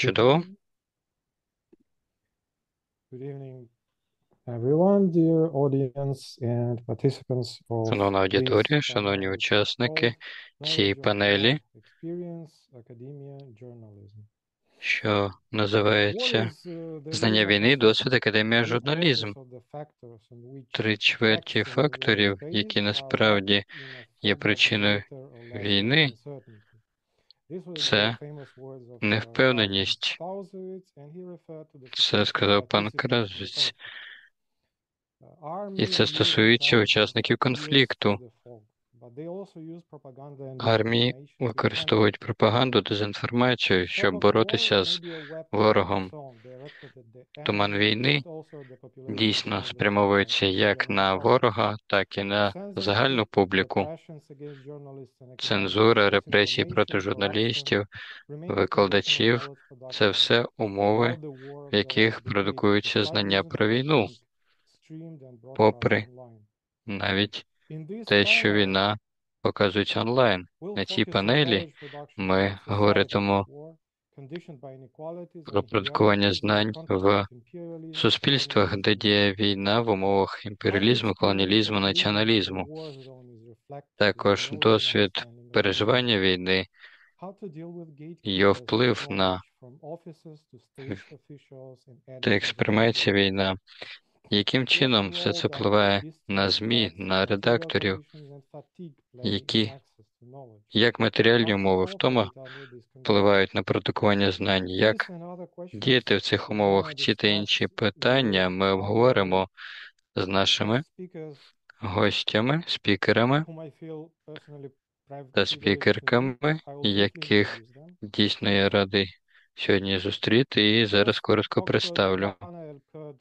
Чудово. Good evening, everyone, dear audience and participants of Шановна this аудиторія, шановні panel учасники called цієї Knowledge of War, панелі, Experience, Academia, Journalism. що War називається is the «Знання major війни, aspect, досвід, академія, three-quarters журналізм». of the factors on which Три чверті actually war is факторів, які based, are wrapped насправді in a є fog of причиною greater or lesser війни, uncertainty. These were very це famous words of Karl von невпевненість. Clausewitz, and he referred to the Це situation of сказав пан participants in the Кравець. conflict. І Armies це use стосується intelligence to учасників pierce through конфлікту. the fog, but they also use propaganda and Армії disinformation to counter використовують it. пропаганду, The дезінформацію, fog щоб of war боротися may з be a weapon of its ворогом. own directed at the Туман enemy, війни but also the population дійсно and the спрямовується як general на public. ворога, так і на Censorship, загальну публіку. repressions against journalists and academics, Цензура, репресії проти disinformation, corruption журналістів, remain the condition of викладачів knowledge це production. все умови, Throughout the war, в there was яких debate, продукуються despite знання these про debates війну, being streamed and broadcast попри online. навіть In this те, що panel, війна показується онлайн. we'll На цій focus on панелі knowledge production in ми a society of говоритимо war, conditioned by inequalities, про продукування inequalities in the знань context of в imperialism, суспільствах, де colonialism. діє війна в умовах How the імперіалізму, experience колоніалізму, of living in the націоналізму. war zone is reflected in the Також knowledge and досвід understanding of the war. переживання війни, How to deal with її gatekeepers of вплив на knowledge, from officers to state officials and та editors of media. експримація війна. Яким What чином все role це does впливає на distrust, ЗМІ, access, на material редакторів, conditions, and fatigue play in які, access to knowledge? як матеріальні How to умови втома cooperate amid these conditions? впливають на продукування знань, These як and other questions діяти в цих we're умовах, gonna ті та discuss інші with питання ми our обговоримо з нашими speakers, гостями, спікерами whom I feel personally та privileged to meet. спікерками, I will briefly яких introduce them. дійсно я радий сьогодні зустріти і зараз First, коротко Dr. представлю. Dana El-Kurd,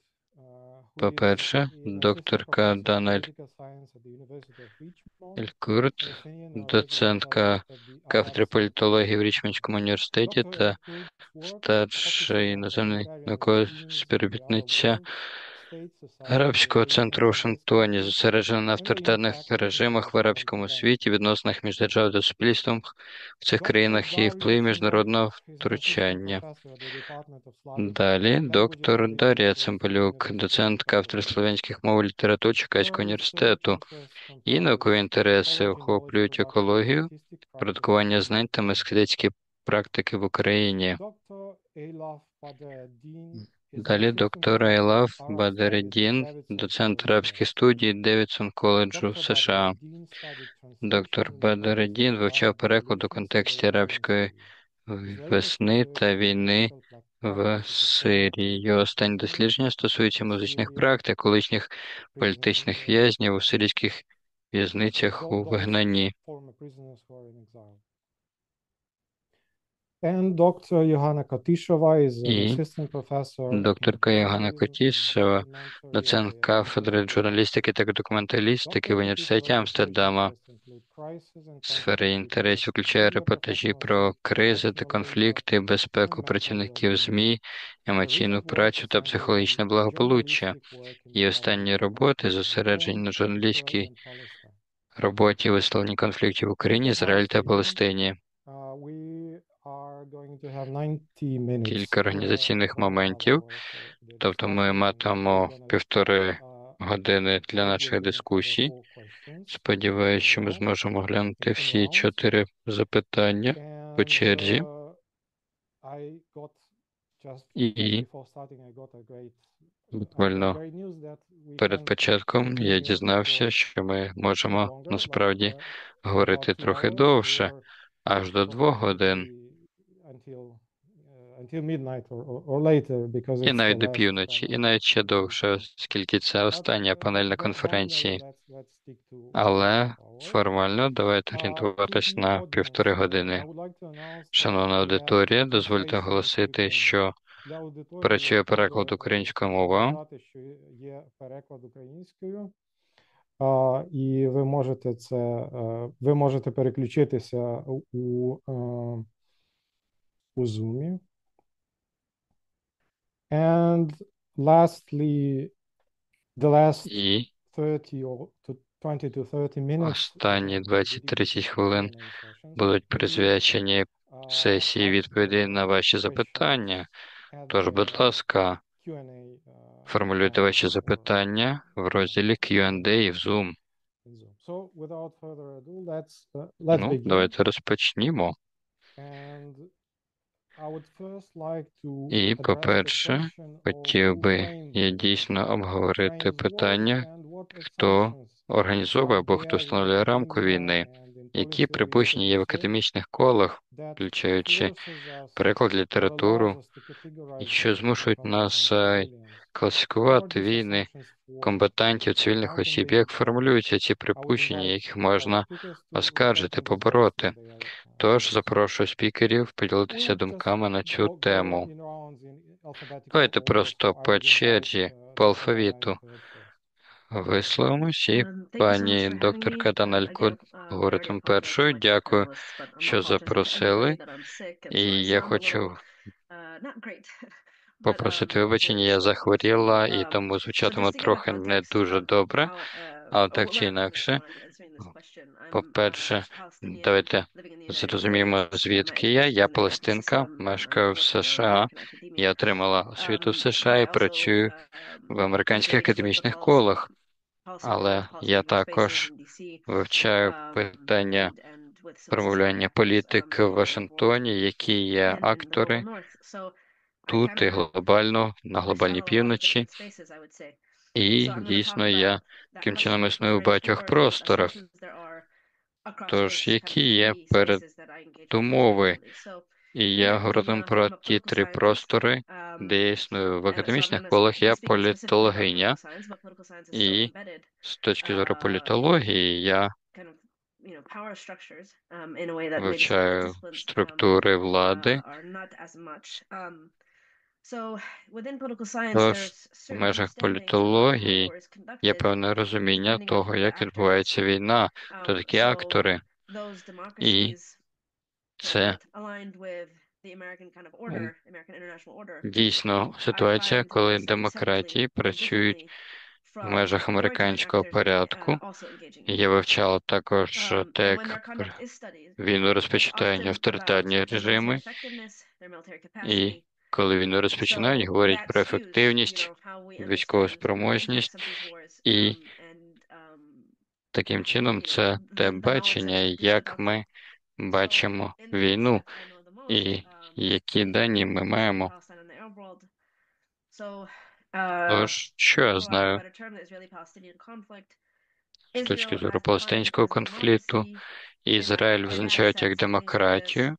who is По-перше, assistant докторка professor of Дана political science at the University of Richmond Ель-Курт, and a senior Norwegian fellow доцентка at the Arab кафедри Center. політології в Річмондському університеті Dr. та El-Kurd's work старша focuses on іноземний authoritarian науковий regimes in the Arab співробітниця world, state, society, Арабського центру у relations, Вашингтоні, institutions, зосереджена на and the авторитарних impact of режимах в international арабському dependence. світі, відносинах між державою та суспільством в цих Dr. країнах і Daria впливі міжнародного Цимбалюк is an assistant втручання. professor at the Department of Slavic Далі Languages and доктор Дар'я Literatures at the Цимбалюк, University of доцент кафедри Chicago. слов'янських мов і літератур Чекаського Her research університету. interests Її comprise наукові інтереси ecology, knowledge охоплюють production, and екологію, artistic practices продукування in знань та Ukraine. мисливські практики в Україні. Dr. Eilaf Badreddin is an Далі assistant доктор professor of Айлаф Arab Studies at Бадереддін, Davidson доцент College in арабських Moscow. студій Девідсон коледжу Dr. США. Badreddin studied translation Доктор in the context of Бадереддін the вивчав Arab переклад у revolutions in the контексті Iranian арабської Syria. His latest весни research та is on війни musical в practices at Сирії. political Його останні prisoners дослідження стосуються in музичних Syria, практик колишніх prisoners політичних in в'язнів у сирійських в'язницях у those вигнанні. former prisoners who are in exile. And Dr. Johanna Katisheva is an І assistant professor in докторка Євгена journalism and Котісова, documentary at доцент the кафедри University of журналістики та Amsterdam. документалістики Dr. в університеті Katisheva's research Амстердама. interests include crisis and Сфери conflict інтересів preparedness, включає media репортажі professional про safety, кризи та emotional labor, конфлікти, and безпеку mental працівників well-being. ЗМІ, Her емоційну recent work працю is та centered on психологічне благополуччя. journalistic work in Її covering останні роботи conflicts in зосереджені Ukraine, на Israel, журналістській and Palestine. роботі виставлені конфліктів в Україні, For Ізраїлі our та evening, Палестині. we are going to have 90 minutes Кілька організаційних for one моментів, hour for the тобто ми discussion, and we're матимемо gonna півтори uh, години для hope we're наших gonna cover дискусій. 4 questions Сподіваюсь, in a що ми row, зможемо глянути in всі rounds. 4 запитання по And черзі. I got just І before starting, I got буквально great news that we перед can початком я continue дізнався, for що ми a bit можемо longer, but насправді for говорити about 2 трохи hours довше, or аж до 2 годин, until midnight or later, because і it's the навіть до last півночі, і panel навіть ще of the довше, evening. оскільки це остання панель на конференції. Let's stick to 1.5 Але hours. формально давайте орієнтуватись на Audience, півтори I години. would like to announce that Шановна we have аудиторія, дозвольте translation in 3 оголосити, frameworks. що Для аудиторії я працює переклад хочу українською мовою. сказати, що є переклад українською, і ви можете переключитися у Zoom. And lastly, the last І 20 to 30 minutes останні will be 20-30 dedicated to хвилин Q&A sessions. будуть Please присвячені сесії ask відповідей на ваші questions запитання. at Тож, будь the ласка, Q&A формулюйте ваші comments or запитання в розділі Q&A в Zoom. in Zoom. So without further ado, let's Ну, begin. давайте розпочнімо. And I would first like to І, address the по-перше, question of хотів who би framed я this, дійсно who обговорити frames wars, питання, and what хто assumptions організовує are або хто there in встановлює рамку academia війни, and in які policy припущення є в literature академічних колах, that включаючи forces us переклад or allows літературу, us to і categorize що wars into змушують нас combatants and civilians. What are класифікувати these війни assumptions for? комбатантів, цивільних How can осіб, they be як challenged? формулюються ці I would припущення, invite яких our можна speakers to reflect оскаржити, on this based побороти. on their Тож views. запрошую спікерів поділитися We'll just думками на цю go тему. in rounds in alphabetical Давайте order, просто so I по would invite черзі, по Dr. Dana алфавіту Al-Kud first. висловимось, і Thank you so much пані for having me. докторка Даналько Again, I already говоритиме apologize to першою. my Дякую, co-panelists, but I'm що apologizing to everybody запросили. that I'm sick, and so I І я sound a little хочу not great. But попросити hopefully вибачення, this я will go through. захворіла, і тому So звучатиме just to give a трохи не context дуже of добре, how але так where чи I'm coming from інакше. when I'm answering this question, I'm По-перше, Palestinian давайте living in the United зрозуміємо, States. My звідки я. education Я is in American палестинка, system. мешкаю в Working in США. American academia. Я отримала освіту в США But I і also працюю в американських engage with the академічних колах. policy world, Але policy я making spaces також in DC, вивчаю питання and with civil society промовляння actors політик в both in the world Вашингтоні, які є and in the global актори north. So I kind тут of і have глобально, на глобальній straddle a lot of півночі. different spaces, I would say. І So I'm going to talk дійсно about я that таким чином question of who існую в frames багатьох wars and what просторах. assumptions there are across Тож, those kind of які є three spaces that I engage with most передумови? frequently. So І in я говорю academia, про I'm a ті political три scientist. простори, де я існую в And so I'm академічних going to колах. be Я speaking specifically about political політологиня, science, but political science is so і embedded з точки зору in політології я kind of power structures in a way that maybe some other вивчаю disciplines структури влади. are not as much. So within political science, Тож, there's в certain межах understandings about how політології war is є conducted певне розуміння depending on того, who the як actor is. відбувається війна, хто такі So актори. those І democracies це that aligned with the American kind of order, American international order, дійсно I ситуація, find коли study демократії separately and працюють differently в from межах authoritarian американського actors порядку. also engaging І in я war. вивчала також те, And when як their conduct is studied, війну it's розпочинають often about авторитарні their military режими, effectiveness, their military і capacity. коли війну розпочинають, So говорять that про skews, ефективність, how we військову understand the impacts спроможність, of these wars, і and таким чином це те the knowledge that бачення, should be як adopted. ми So бачимо in the things війну that I know the most, і які дані ми focusing on маємо. Palestine and the Arab world. So, Тож, що я for lack of a знаю better term, the Israeli-Palestinian conflict, з точки Israel зору as defined палестинського as конфлікту, democracy, Ізраїль or визначають як something like this. демократію,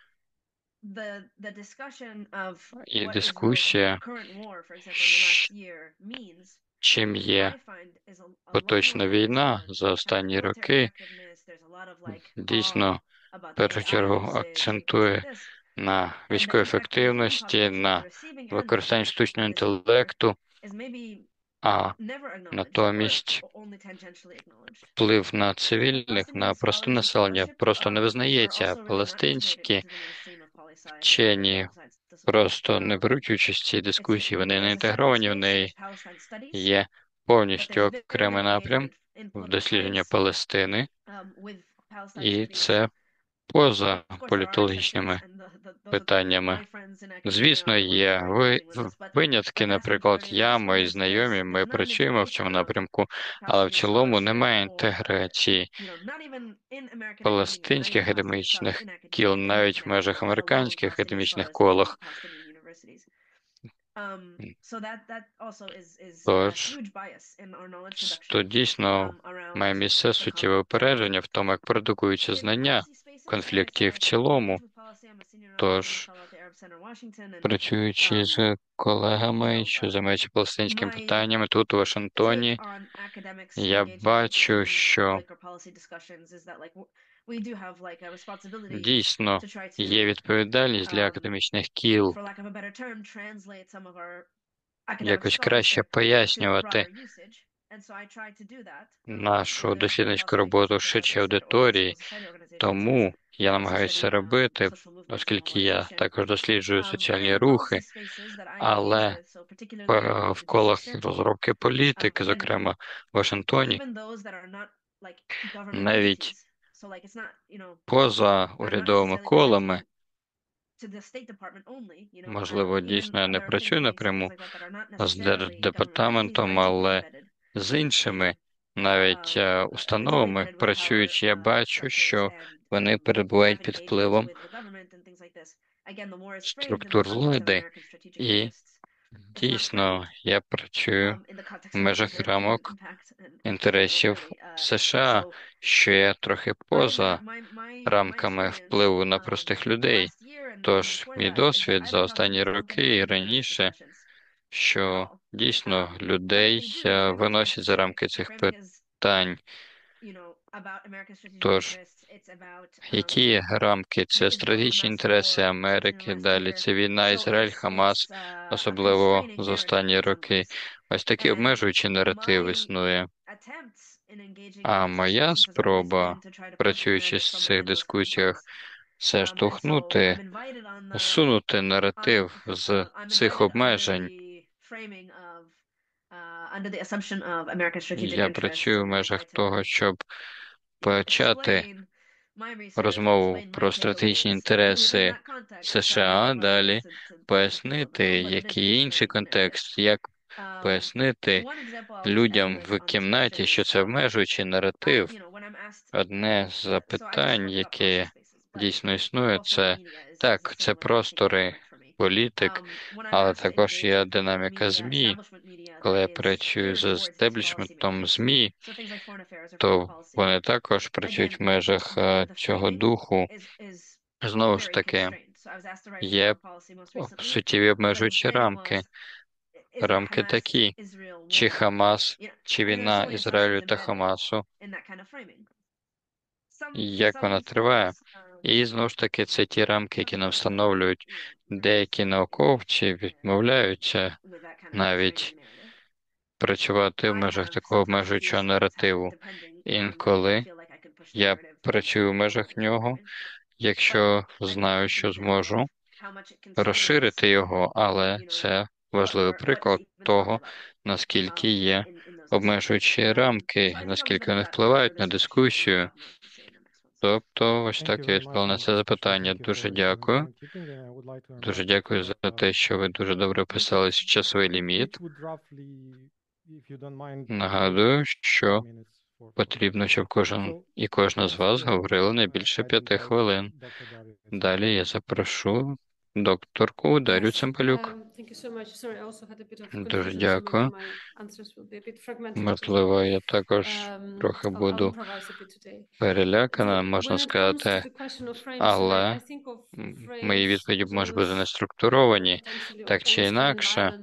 The discussion of і what Israel's дискусія, current war, for example, in the last year means, чим є I find is a lot more поточна focused війна on за kind of останні military роки, effectiveness. There's a lot of дійсно, awe about в the першу AI чергу usage and things like акцентує this. на And the військовій impact on the human ефективності, population on the на receiving end використанні штучного of this war інтелекту, is maybe а never acknowledged or натомість only tangentially acknowledged. вплив на So цивільних, Palestinian на просте scholars and населення scholarship просто не are визнається. also really not integrated Палестинські into the mainstream of poli sci or вчені political science disciplines. просто не беруть участь в цій дискусії, вони не There's a separate інтегровані в space, неї. there's Palestine studies, Є but повністю there's very окремий little напрям engagement in в political дослідження science Палестини, with Palestine і studies. це поза Of course, there are exceptions, політологічними and those are питаннями. my friends in academia Звісно, are the ones є that are engaging with this, but винятки, the vast наприклад, majority of the я, мої scholars, знайомі, ми there's not an працюємо в цьому integration of напрямку, але в Palestinian цілому scholarship немає or інтеграції not even in American academia, not палестинських even Palestinian scholars академічних in academia, кіл in навіть в American межах academia, let alone американських Palestinian академічних scholars in колах. Palestinian universities. So that also is a Тож, huge bias in our knowledge production то дійсно має around місце the суттєве conflict. упередження в тому, як продукуються In знання policy в spaces, конфлікті в I engage цілому. with policy. I'm a senior Тож, fellow at the Arab Center Washington, and працюючи з колегами, що займаються палестинськими my питаннями тут, у Вашингтоні, take on academics я engaging бачу, in що conflict or policy discussions is that we do have a responsibility дійсно to try є to, відповідальність для академічних кіл for lack of a better term, translate some of our academic якось краще scholarship to пояснювати broader usage. And so I try to do that нашу with the дослідницьку Palestinian роботу Institute, as ширшій I said, or with аудиторії. civil society organizations, Тому я who also намагаюся це study робити, social movements and оскільки я mobilization. також досліджую But соціальні in policy рухи, spaces that I engage але with, so particularly в in the DC колах circle, розробки політики, and зокрема в Вашингтоні, even those that are not government навіть entities. So it's not, поза I'm not урядовими necessarily trying колами, to to the State Department only, Можливо, even дійсно я не other think працюю tanks and things напряму like that are not з necessarily government entities, Держдепартаментом, but deeply але embedded з іншими навіть deeply установами, embedded with power працюючи, я бачу, structures що and вони have перебувають під engagements впливом with the government and things like this. Again, the more it's framed in the структур context of влади, American strategic і interests. If it's not дійсно framed я працюю in the context в of межах American рамок impact and інтересів really. США, So що є трохи поза my рамками experience впливу на простих людей. last year and Тож before мій that is that досвід I've за been talking останні to Trump роки і employees during these раніше, discussions at що all. дійсно What людей they do, the framing is very виносять за specific. рамки The цих framing is, питань. about American strategic Тож, interests. It's about які рамки? Це Israel стратегічні Hamas інтереси war Америки, last далі year. це війна So Ізраїль-Хамас, it's a особливо constraining за narrative останні in some роки. ways. Ось такий And обмежуючий наратив my існує. attempts in engaging in А these моя discussions has always спроба, been to try to push the працюючи narrative з from цих within those дискусіях, committees. це And so штовхнути, I'm invited усунути наратив з I'm цих invited under обмежень. the framing of under the assumption of American strategic Я interests, працюю в and I межах try того, to щоб почати explain my research, розмову explain my про стратегічні takeaways within інтереси that context, try to США, provide ways далі to slow it пояснити, down, but it is a який є інший constraining narrative. контекст, як пояснити One example I'll just end людям with в on this question кімнаті, що is це обмежуючий наратив. when I'm asked. Одне з So I just запитань, spoke about policy яке spaces, but дійсно існує, also це media is a так, це similar, I think, простори dynamic for me. політик, When I'm але asked to також engage є with динаміка media, ЗМІ. establishment media Коли я that is працюю з geared towards these естеблішментом policymakers. ЗМІ, So things like foreign affairs or foreign то policy. вони також працюють Again, в межах the цього framing духу. is Знову ж very таки, constrained. So I was asked to write є foreign policy most recently, суттєві but the обмежуючі framing рамки. was Рамки Israel-Hamas, такі, Israel чи war. Хамас, чи And there are війна so many assumptions Ізраїлю та embedded Хамасу, in that kind of framing. і як вона триває. І знову ж таки, це ті рамки, які нам встановлюють. Деякі науковці відмовляються навіть працювати в межах такого обмежуючого наративу. Інколи я працюю в межах нього, якщо знаю, що зможу розширити його, але це важливий приклад того, наскільки є обмежуючі рамки, наскільки вони впливають на дискусію. Тобто, ось Thank you так я very відповів much, на це Mr. Fisher. запитання. Thank you Дуже for this дякую. timekeeping, and I would like to Дуже remind you дякую за for те, що ви дуже добре вписались в часовий ліміт. which would roughly, if you don't mind, Нагадую, що 5 minutes for потрібно, щоб кожен So, і кожна з вас next, говорили не більше I'd 5 invite хвилин. Dr. Daria Далі я запрошу докторку Дар'ю Цимбалюк. Дуже дякую. Можливо, я також трохи буду перелякана, можна сказати, але мої відповіді можуть бути не структуровані, так чи інакше.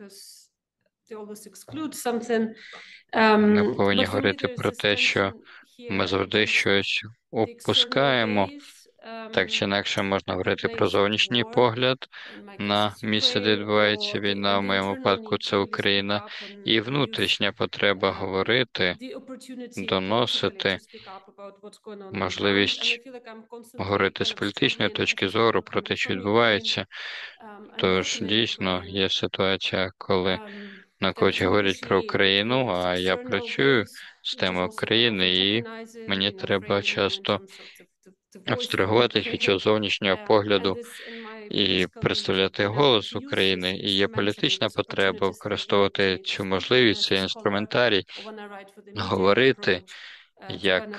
Ми повинні говорити про те, що ми завжди щось упускаємо. Так чи інакше можна говорити про зовнішній погляд на місце, де відбувається війна, в моєму випадку це Україна, і внутрішня потреба говорити, доносити, можливість говорити з політичної точки зору про те, що відбувається. Тож, дійсно, є ситуація, коли науковці говорять про Україну, а я працюю з темою України, і мені треба часто абстрагуватись від цього зовнішнього погляду і представляти голос України. І є політична потреба використовувати цю можливість, цей інструментарій, говорити як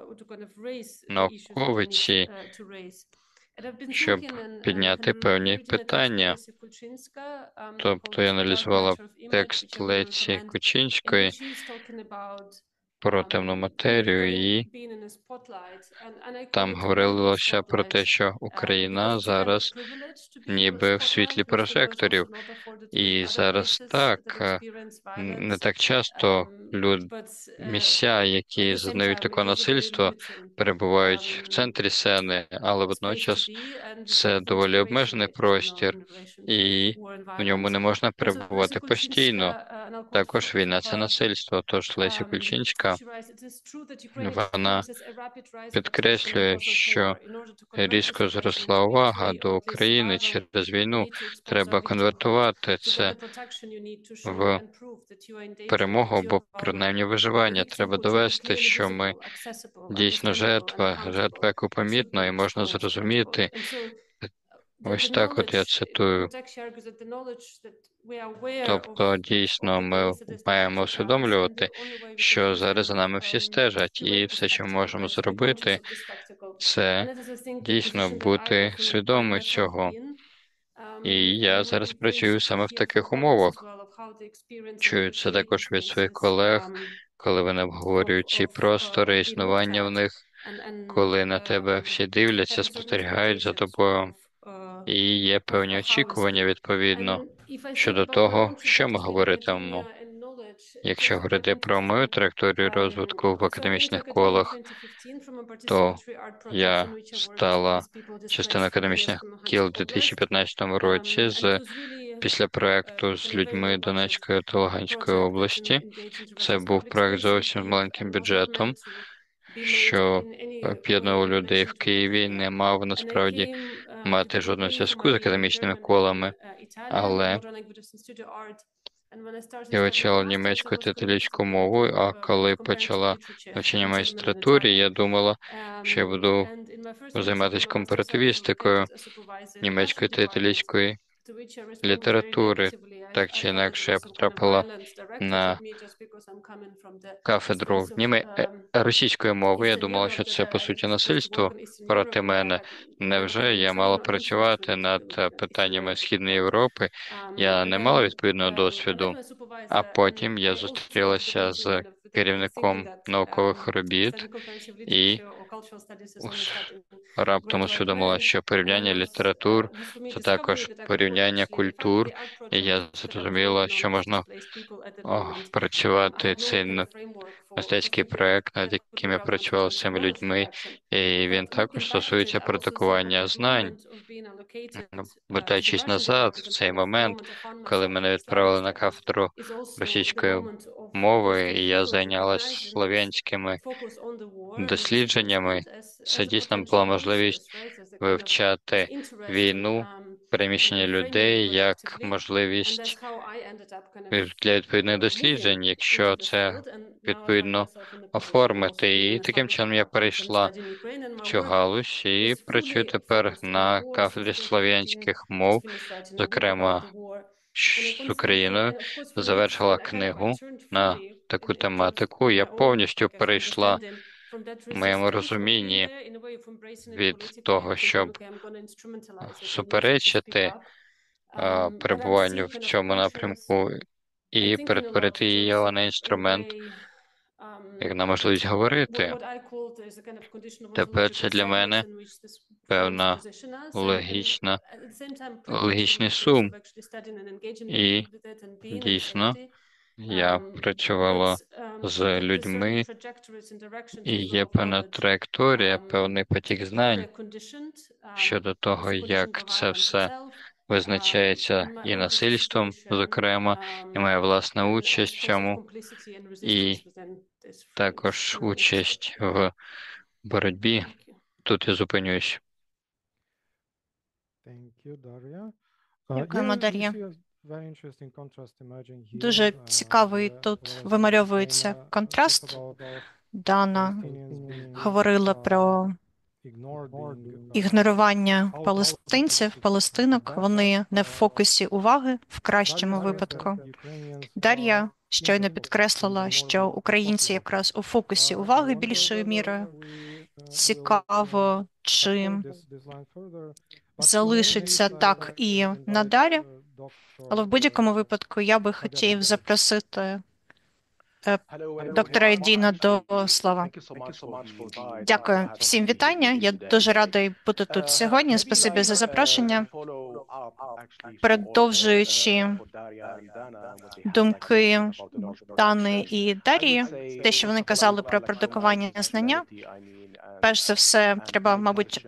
науковиці, щоб підняти певні питання. Тобто я аналізувала текст Лесі Кучинської про темну матерію, і там говорилося про те, що Україна зараз ніби в світлі прожекторів. І зараз так, не так часто місця, які зазнають такого насильства, перебувають в центрі сцени, але водночас це доволі обмежений простір, і в ньому не можна перебувати постійно. Також війна – це насильство, тож Леся Кульчинська, вона підкреслює, що різко зросла увага до України через війну. Треба конвертувати це в перемогу або принаймні виживання. Треба довести, що ми дійсно жертва, яку помітно і можна зрозуміти Ось так от я цитую. Тобто, дійсно, ми маємо усвідомлювати, що зараз за нами всі стежать, і все, що ми можемо зробити, це дійсно бути свідомими цього. І я зараз працюю саме в таких умовах. Чую це також від своїх колег, коли вони обговорюють ці простори, існування в них, коли на тебе всі дивляться, спостерігають за тобою, і є певні очікування відповідно щодо того, що ми говоритимемо. Якщо говорити про мою траєкторію розвитку в академічних колах, то я стала частиною академічних кіл у 2015 році після проекту з людьми Донецької та Луганської області. Це був проект зовсім з маленьким бюджетом, що об'єднував людей в Києві, не мав насправді мати жодного зв'язку з академічними колами, але я вивчала німецьку та італійську мову, а коли почала навчання в магістратурі, я думала, що я буду займатися компаративістикою німецької та італійської літератури. Так чи інакше, я потрапила на кафедру російської мови. Я думала, що це, по суті, насильство проти мене. Невже я мала працювати над питаннями Східної Європи? Я не мала відповідного досвіду. А потім я зустрілася з керівником наукових робіт і раптом усвідомила, що порівняння літератур – це також порівняння культур, і я зрозуміла, що можна працювати цей мистецький проект, над яким я працював з цими людьми, і він також стосується продукування знань. Вертаючись назад, в цей момент, коли мене відправили на кафедру російської мови, і я зайнялась слов'янськими дослідженнями, це дійсно була можливість вивчати війну, переміщення людей як можливість для відповідних досліджень, якщо це відповідно оформити. І таким чином я перейшла в цю галузь і працюю тепер на кафедрі слов'янських мов, зокрема з Україною. Завершила книгу на таку тематику. Я повністю перейшла в моєму розумінні від того, щоб суперечити перебуванню в цьому напрямку і перетворити її на інструмент, як на можливість говорити. Тепер це для мене певна логічний сум. І дійсно я працювала з людьми, і є певна траєкторія, певний потік знань щодо того, як це все визначається і насильством, зокрема, і моя власна участь в цьому, і також участь в боротьбі. Тут я зупинюсь. Дякуємо, Дар'я. Дуже цікавий тут вимальовується контраст. Дана говорила про ігнорування палестинців, палестинок. Вони не в фокусі уваги в кращому випадку. Дар'я щойно підкреслила, що українці якраз у фокусі уваги більшою мірою. Цікаво, чи залишиться так і надалі. Але в будь-якому випадку я би хотів запросити доктора Едіна до слова. Дякую. Всім вітання. Я дуже радий бути тут сьогодні. Спасибі за запрошення. Продовжуючи думки Дани і Дар'ї, те, що вони казали про продукування знання, перш за все, треба, мабуть,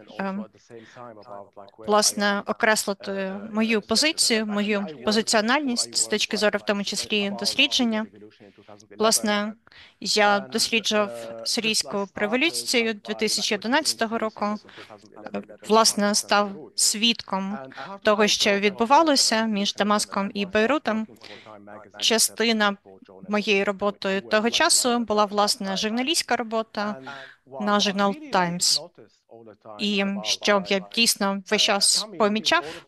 власне, окреслити мою позицію, мою позиціональність з точки зору, в тому числі, дослідження. Власне, я досліджував сирійську революцію 2011 року. Власне, став свідком того, що відбувалося між Дамаском і Бейрутом. Частина моєї роботи того часу була, власне, журналістська робота на журнал Times. І що я дійсно весь час помічав,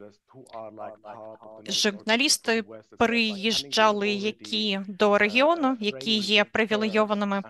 журналісти приїжджали, які до регіону, які є привілейованими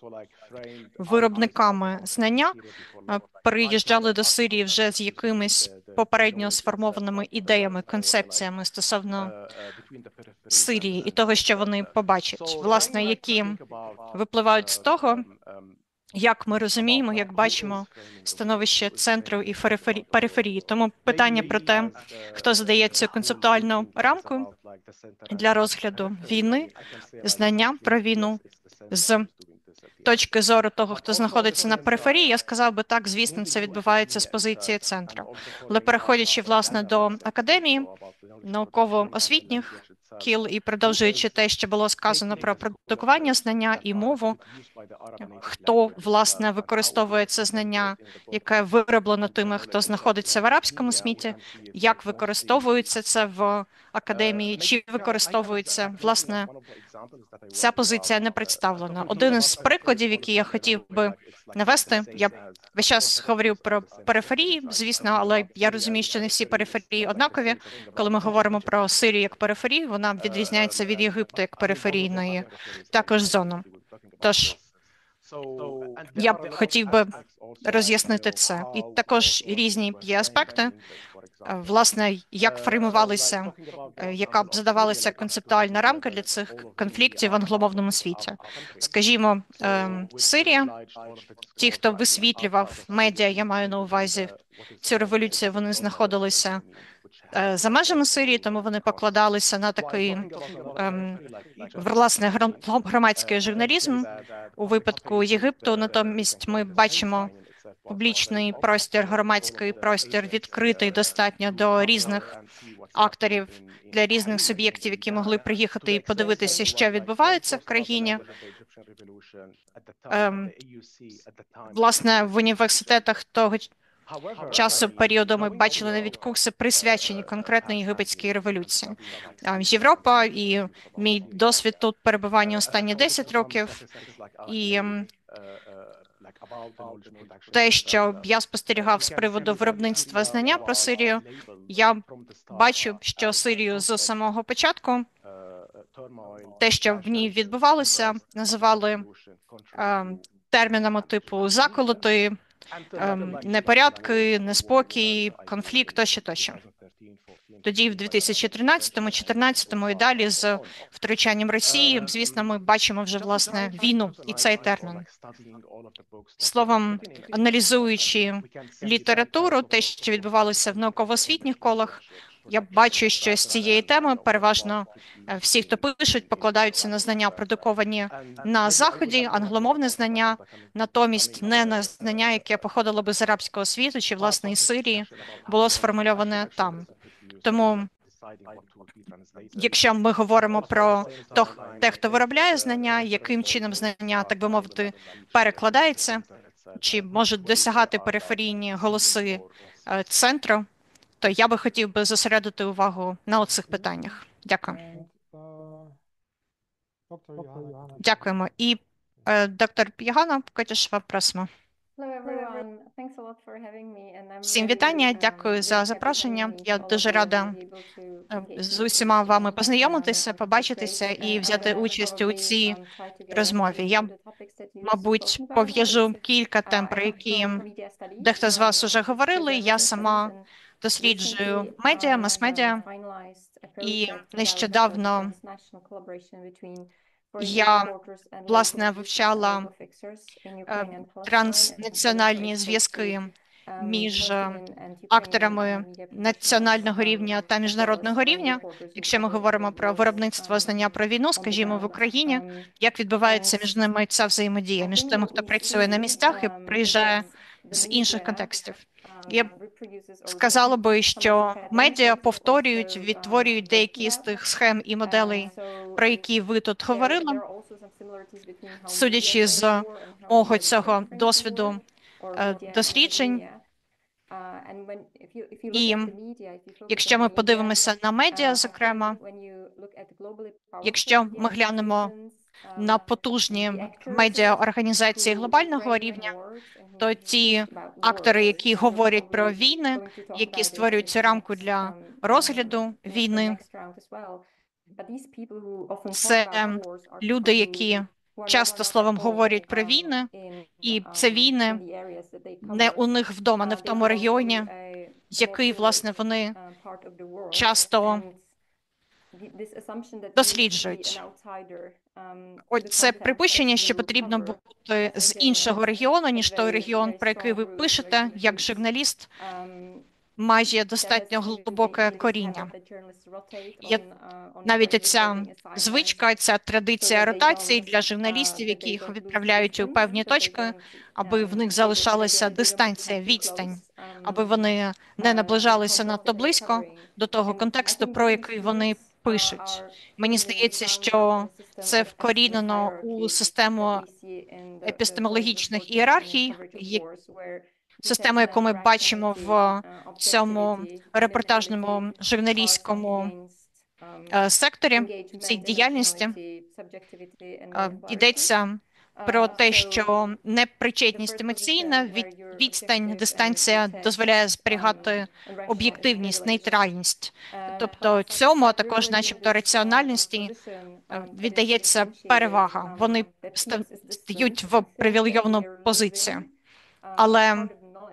виробниками знання, приїжджали до Сирії вже з якимись попередньо сформованими ідеями, концепціями стосовно Сирії і того, що вони побачать, власне, які випливають з того, як ми розуміємо, як бачимо становище центру і периферії. Тому питання про те, хто задає цю концептуальну рамку для розгляду війни, знання про війну з точки зору того, хто знаходиться на периферії, я сказав би так, звісно, це відбувається з позиції центру. Але переходячи, власне, до академії, науково-освітніх кіл і продовжуючи те, що було сказано про продукування знання і мову, хто, власне, використовує це знання, яке вироблено тими, хто знаходиться в арабському світі, як використовується це в академії, чи використовується, власне, ця позиція не представлена. Один із прикладів, який я хотів би навести, я весь час говорю про периферії, звісно, але я розумію, що не всі периферії однакові. Коли ми говоримо про Сирію як периферію, вона відрізняється від Єгипту як периферійної також зони. Тож я б хотів би роз'яснити це. І також різні є аспекти, власне, як формувалися, яка б задавалася концептуальна рамка для цих конфліктів в англомовному світі. Скажімо, Сирія, ті, хто висвітлював медіа, я маю на увазі цю революцію, вони знаходилися за межами Сирії, тому вони покладалися на такий, власне, громадський журналізм. У випадку Єгипту, натомість, ми бачимо публічний простір, громадський простір відкритий достатньо до різних акторів, для різних суб'єктів, які могли приїхати і подивитися, що відбувається в країні. Власне, в університетах того часу, періоду, ми бачили навіть курси, присвячені конкретно єгипетській революції. Європа і мій досвід тут перебування останні 10 років, і те, що я спостерігав з приводу виробництва знання про Сирію, я бачу, що Сирію з самого початку, те, що в ній відбувалося, називали термінами типу заколоти, непорядки, неспокій, конфлікт, тощо. Тоді в 2013-2014 і далі з втручанням Росії, звісно, ми бачимо вже, власне, війну і цей термін. Словом, аналізуючи літературу, те, що відбувалося в науково-освітніх колах, я бачу, що з цієї теми переважно всі, хто пишуть, покладаються на знання, продуковані на Заході, англомовне знання, натомість не на знання, яке походило би з арабського світу чи, власне, із Сирії, було сформульоване там. Тому, якщо ми говоримо про те, хто виробляє знання, яким чином знання, так би мовити, перекладається, чи можуть досягати периферійні голоси центру, то я би хотів би зосередити увагу на оцих питаннях. Дякую. Дякуємо. І доктор Йогана, хочеш просимо. Всім вітання, дякую за запрошення. Я дуже рада з усіма вами познайомитися, побачитися і взяти участь у цій розмові. Я, мабуть, пов'яжу кілька тем, про які дехто з вас уже говорили. Я сама досліджую медіа, мас-медіа, і нещодавно я, власне, вивчала транснаціональні зв'язки між акторами національного рівня та міжнародного рівня. Якщо ми говоримо про виробництво знання про війну, скажімо, в Україні, як відбувається між ними ця взаємодія, між тими, хто працює на місцях і приїжджає з інших контекстів. Я сказала би, що медіа повторюють, відтворюють деякі з тих схем і моделей, про які ви тут говорили. Судячи з мого цього досвіду досліджень, і якщо ми подивимося на медіа, зокрема, якщо ми глянемо на потужні медіаорганізації глобального рівня, тобто ті актори, які говорять про війни, які створюють цю рамку для розгляду війни. Це люди, які часто словом говорять про війни, і це війни не у них вдома, не в тому регіоні, який, власне, вони часто досліджують. Ось це припущення, що потрібно бути з іншого регіону, ніж той регіон, про який ви пишете, як журналіст, має достатньо глибоке коріння. Є навіть ця звичка, ця традиція ротації для журналістів, які їх відправляють у певні точки, аби в них залишалася дистанція, відстань, аби вони не наближалися надто близько до того контексту, про який вони пишуть. Мені здається, що це вкорінено у систему епістемологічних ієрархій, систему, яку ми бачимо в цьому репортажному журналістському секторі, в цій діяльності. Йдеться про те, що непричетність емоційна, відстань, дистанція дозволяє зберігати об'єктивність, нейтральність. Тобто цьому, а також начебто раціональності віддається перевага. Вони стають в привілейовану позицію. Але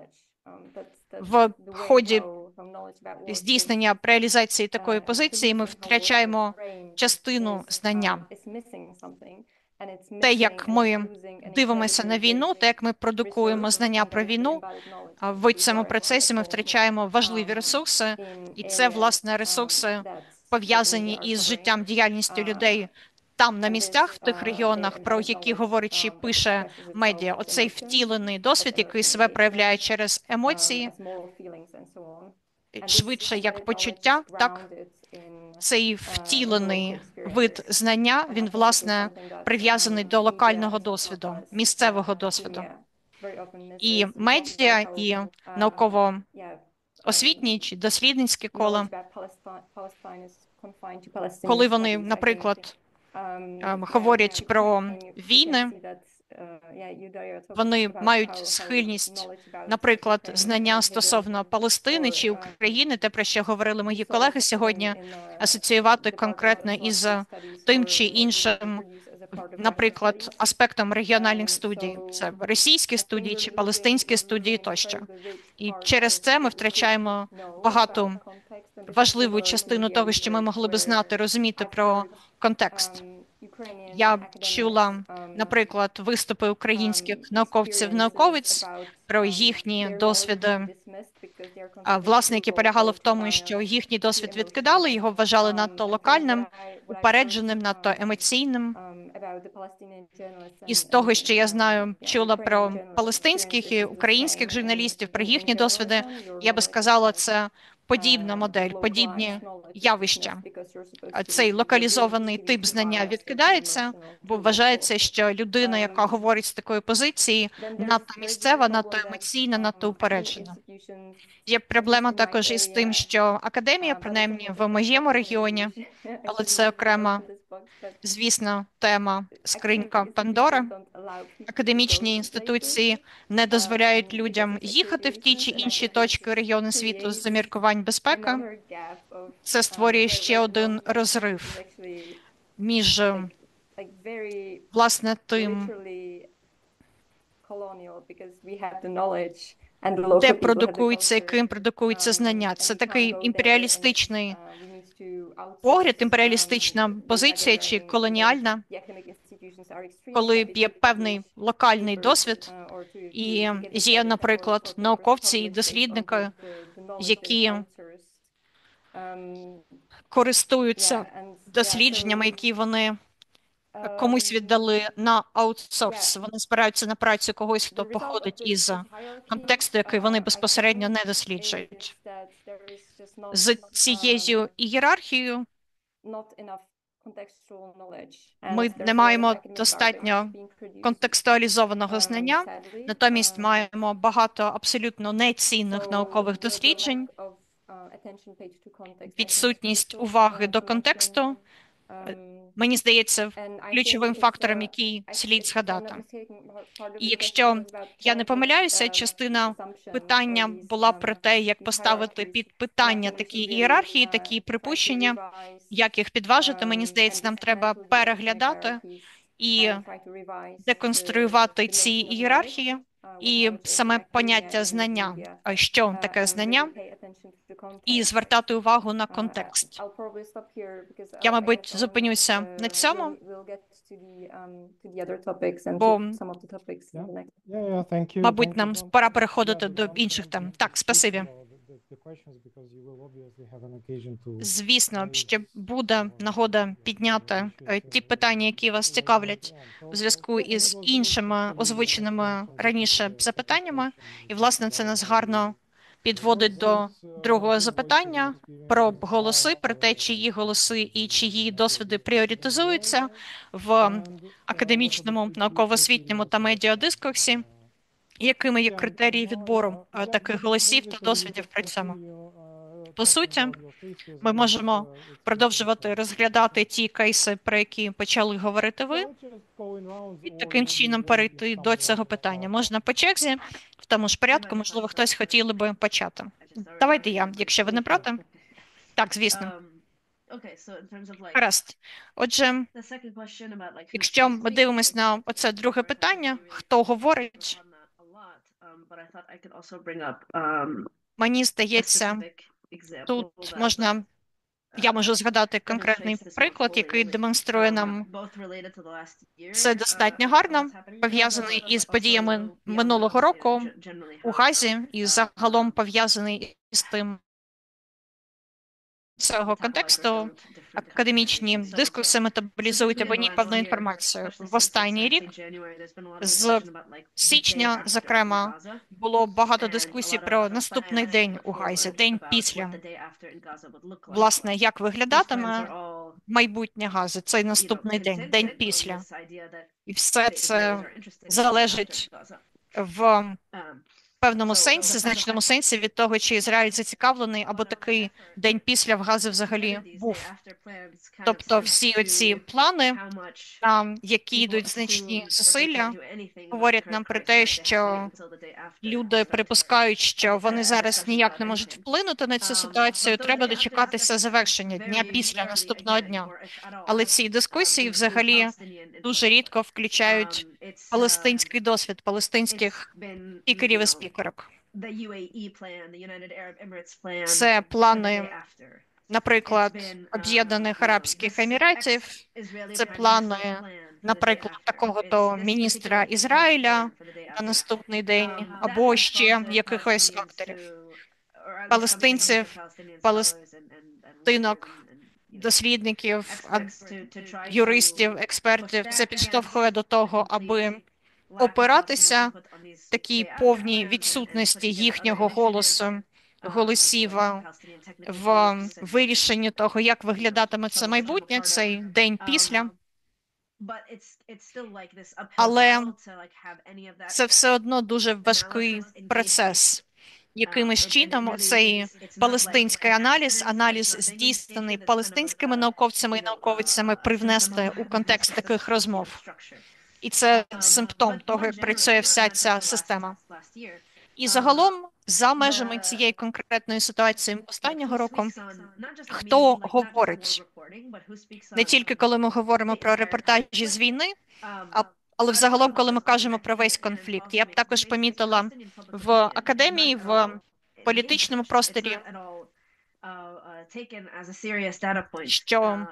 в ході здійснення реалізації такої позиції ми втрачаємо частину знання. Те, як ми дивимося на війну, те, як ми продукуємо знання про війну, в цьому процесі ми втрачаємо важливі ресурси, і це, власне, ресурси пов'язані із життям, діяльністю людей там, на місцях, в тих регіонах, про які говорить чи пише медіа. Оцей втілений досвід, який себе проявляє через емоції, швидше як почуття, так? Цей втілений вид знання, він, власне, прив'язаний до локального досвіду, місцевого досвіду. І медіа, і науково-освітні чи дослідницькі кола, коли вони, наприклад, говорять про війни, вони мають схильність, наприклад, знання стосовно Палестини чи України, те, про що говорили мої колеги сьогодні, асоціювати конкретно із тим чи іншим, наприклад, аспектом регіональних студій. Це російські студії чи палестинські студії тощо. І через це ми втрачаємо багато важливу частину того, що ми могли би знати, розуміти про контекст. Я чула, наприклад, виступи українських науковців-науковиць про їхні досвіди, власне, які полягали в тому, що їхній досвід відкидали, його вважали надто локальним, упередженим, надто емоційним. І з того, що я знаю, чула про палестинських і українських журналістів, про їхні досвіди, я би сказала, це подібна модель, подібні явища. Цей локалізований тип знання відкидається, бо вважається, що людина, яка говорить з такої позиції, надто місцева, надто емоційна, надто упереджена. Є проблема також із тим, що академія, принаймні в моєму регіоні, але це окрема, звісно, тема скринька Пандори. Академічні інституції не дозволяють людям їхати в ті чи інші точки регіону світу з заміркувань безпеки. Це створює ще один розрив між, власне, тим, де продукується і ким продукується знання. Це такий імперіалістичний погляд, імперіалістична позиція чи колоніальна, коли є певний локальний досвід і є, наприклад, науковці і дослідники, які користуються дослідженнями, які вони комусь віддали на аутсорс. Вони спираються на працю когось, хто походить із контексту, який вони безпосередньо не досліджують. З цією ієрархією ми не маємо достатньо контекстуалізованого знання, натомість маємо багато абсолютно нецінних наукових досліджень, відсутність уваги до контексту, мені здається, ключовим фактором, який слід згадати. І якщо я не помиляюся, частина питання була про те, як поставити під питання такі ієрархії, такі припущення, як їх підважити. Мені здається, нам треба переглядати і деконструювати ці ієрархії і саме поняття знання, що таке знання, і звертати увагу на контекст. Я, мабуть, зупинюся на цьому, бо, мабуть, нам пора переходити до інших тем. Так, спасибі. Звісно, ще буде нагода підняти ті питання, які вас цікавлять у зв'язку із іншими озвученими раніше запитаннями. І, власне, це нас гарно підводить до другого запитання про голоси, про те, чиї голоси і чиї досвіди пріоритизуються в академічному, науково-освітньому та медіадискурсі. Якими є критерії відбору таких голосів та досвідів при цьому? По суті, ми можемо продовжувати розглядати ті кейси, про які почали говорити ви, і таким чином перейти до цього питання. Можна по черзі, в тому ж порядку, можливо, хтось хотів би почати. Давайте я, якщо ви не проти. Так, звісно. Гаразд. Отже, якщо ми дивимось на оце друге питання, хто говорить, мені здається, тут я можу згадати конкретний приклад, який демонструє нам це достатньо гарно, пов'язаний із подіями минулого року у Газі і загалом пов'язаний із тим цього контексту. Академічні дискурси метаболізують або ні певну інформацію. В останній рік, з січня, зокрема, було багато дискусій про наступний день у Газі, день після. Власне, як виглядатиме майбутнє Гази, цей наступний день, день після. І все це залежить в певному сенсі, значному сенсі від того, чи Ізраїль зацікавлений, або такий день після в Газі взагалі був. Тобто всі оці плани, які йдуть значні зусилля, говорять нам про те, що люди припускають, що вони зараз ніяк не можуть вплинути на цю ситуацію, треба дочекатися завершення дня після наступного дня. Але ці дискусії взагалі дуже рідко включають палестинський досвід, палестинських спікерів і спікерок. Це плани, наприклад, Об'єднаних Арабських Еміратів, це плани, наприклад, такого-то міністра Ізраїля на наступний день, або ще якихось акторів, палестинців, палестинок, дослідників, юристів, експертів. Це підштовхує до того, аби опиратися такій повній відсутності їхнього голосу, голосів в вирішенні того, як виглядатиме це майбутнє, цей день після. Але це все одно дуже важкий процес. Якимось чином цей палестинський аналіз здійснений палестинськими науковцями і науковицями привнести у контекст таких розмов. І це симптом того, як працює вся ця система. І загалом, за межами цієї конкретної ситуації останнього року, хто говорить, не тільки коли ми говоримо про репортажі з війни, але взагалом, коли ми кажемо про весь конфлікт. Я б також помітила в академії, в політичному просторі, що,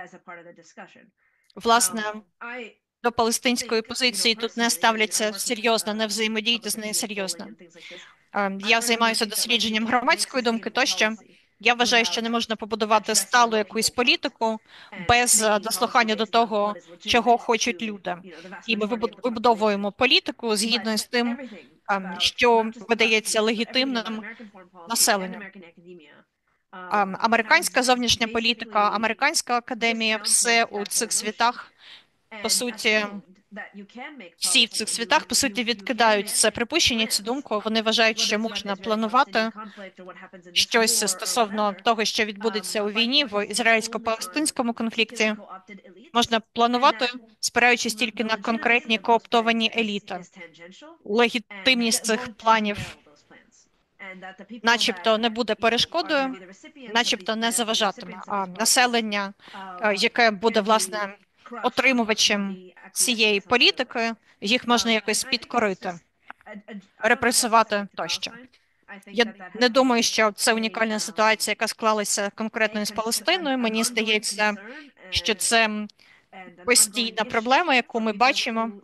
власне, до палестинської позиції тут не ставляться серйозно, не взаємодіяти з нею серйозно. Я займаюся дослідженням громадської думки тощо. Я вважаю, що не можна побудувати сталу якусь політику без дослухання до того, чого хочуть люди. І ми вибудовуємо політику згідно з тим, що видається легітимним населенню. Американська зовнішня політика, американська академія – все у цих світах, по суті, всі в цих світах, по суті, відкидають це припущення, цю думку. Вони вважають, що можна планувати щось стосовно того, що відбудеться у війні в ізраїльсько-палестинському конфлікті. Можна планувати, спираючись тільки на конкретні кооптовані еліти. Легітимність цих планів начебто не буде перешкодою, начебто не заважатиме, а населення, яке буде, власне, отримувачем цієї політики, їх можна якось підкорити, репресувати тощо. Я не думаю, що це унікальна ситуація, яка склалася конкретно з Палестиною. Мені здається, що це постійна проблема, яку ми бачимо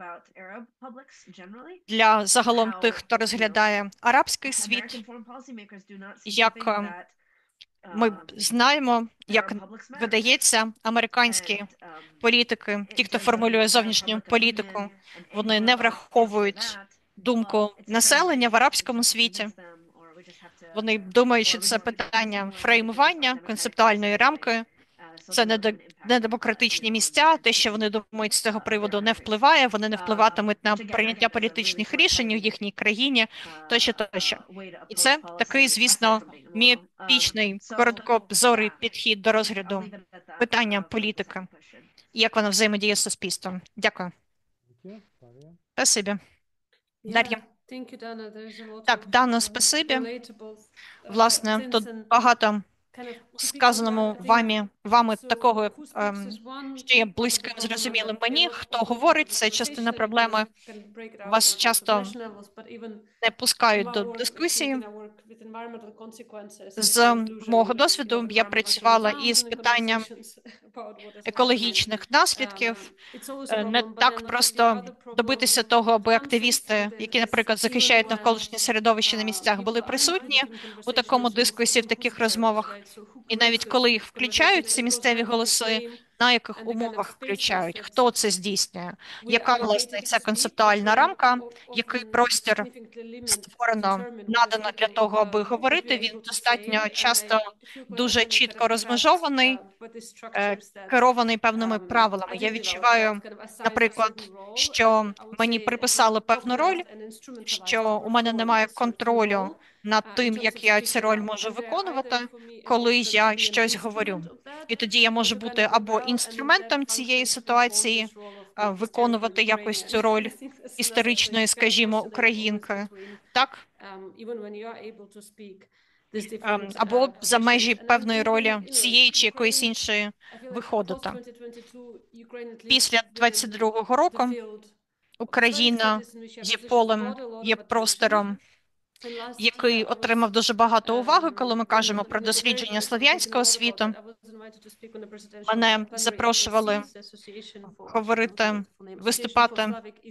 для загалом тих, хто розглядає арабський світ. Як ми знаємо, як видається, американські політики, ті, хто формулює зовнішню політику, вони не враховують думку населення в арабському світі. Вони думають, що це питання фреймування, концептуальної рамки, це недемократичні місця, те, що вони думають з цього приводу, не впливає, вони не впливатимуть на прийняття політичних рішень у їхній країні, тощо. І це такий, звісно, міопічний, короткозорий підхід до розгляду питання політики і як вона взаємодіє з суспільством. Дякую. Спасибі. Дар'я. Так, Дано, спасибі. Власне, тут багато сказаному вами такого, що є близьким, зрозумілим мені. Хто говорить, це частина проблеми. Вас часто не пускають до дискусії. З мого досвіду я працювала із питанням екологічних наслідків. Не так просто добитися того, аби активісти, які, наприклад, захищають навколишнє середовище на місцях, були присутні у такому дискусі, в таких розмовах. І навіть коли їх включають, ці місцеві голоси, на яких умовах включають, хто це здійснює, яка, власне, ця концептуальна рамка, який простір створено, надано для того, аби говорити, він достатньо часто дуже чітко розмежований, керований певними правилами. Я відчуваю, наприклад, що мені приписали певну роль, що у мене немає контролю над тим, як я цю роль можу виконувати, коли я щось говорю. І тоді я можу бути або інструментом цієї ситуації, виконувати якось цю роль історичної, скажімо, українки, так? Або за межі певної ролі цієї чи якоїсь іншої виходити. Після 22-го року Україна є полем, є простором, який отримав дуже багато уваги, коли ми кажемо про дослідження слов'янського світу. Мене запрошували говорити, виступати,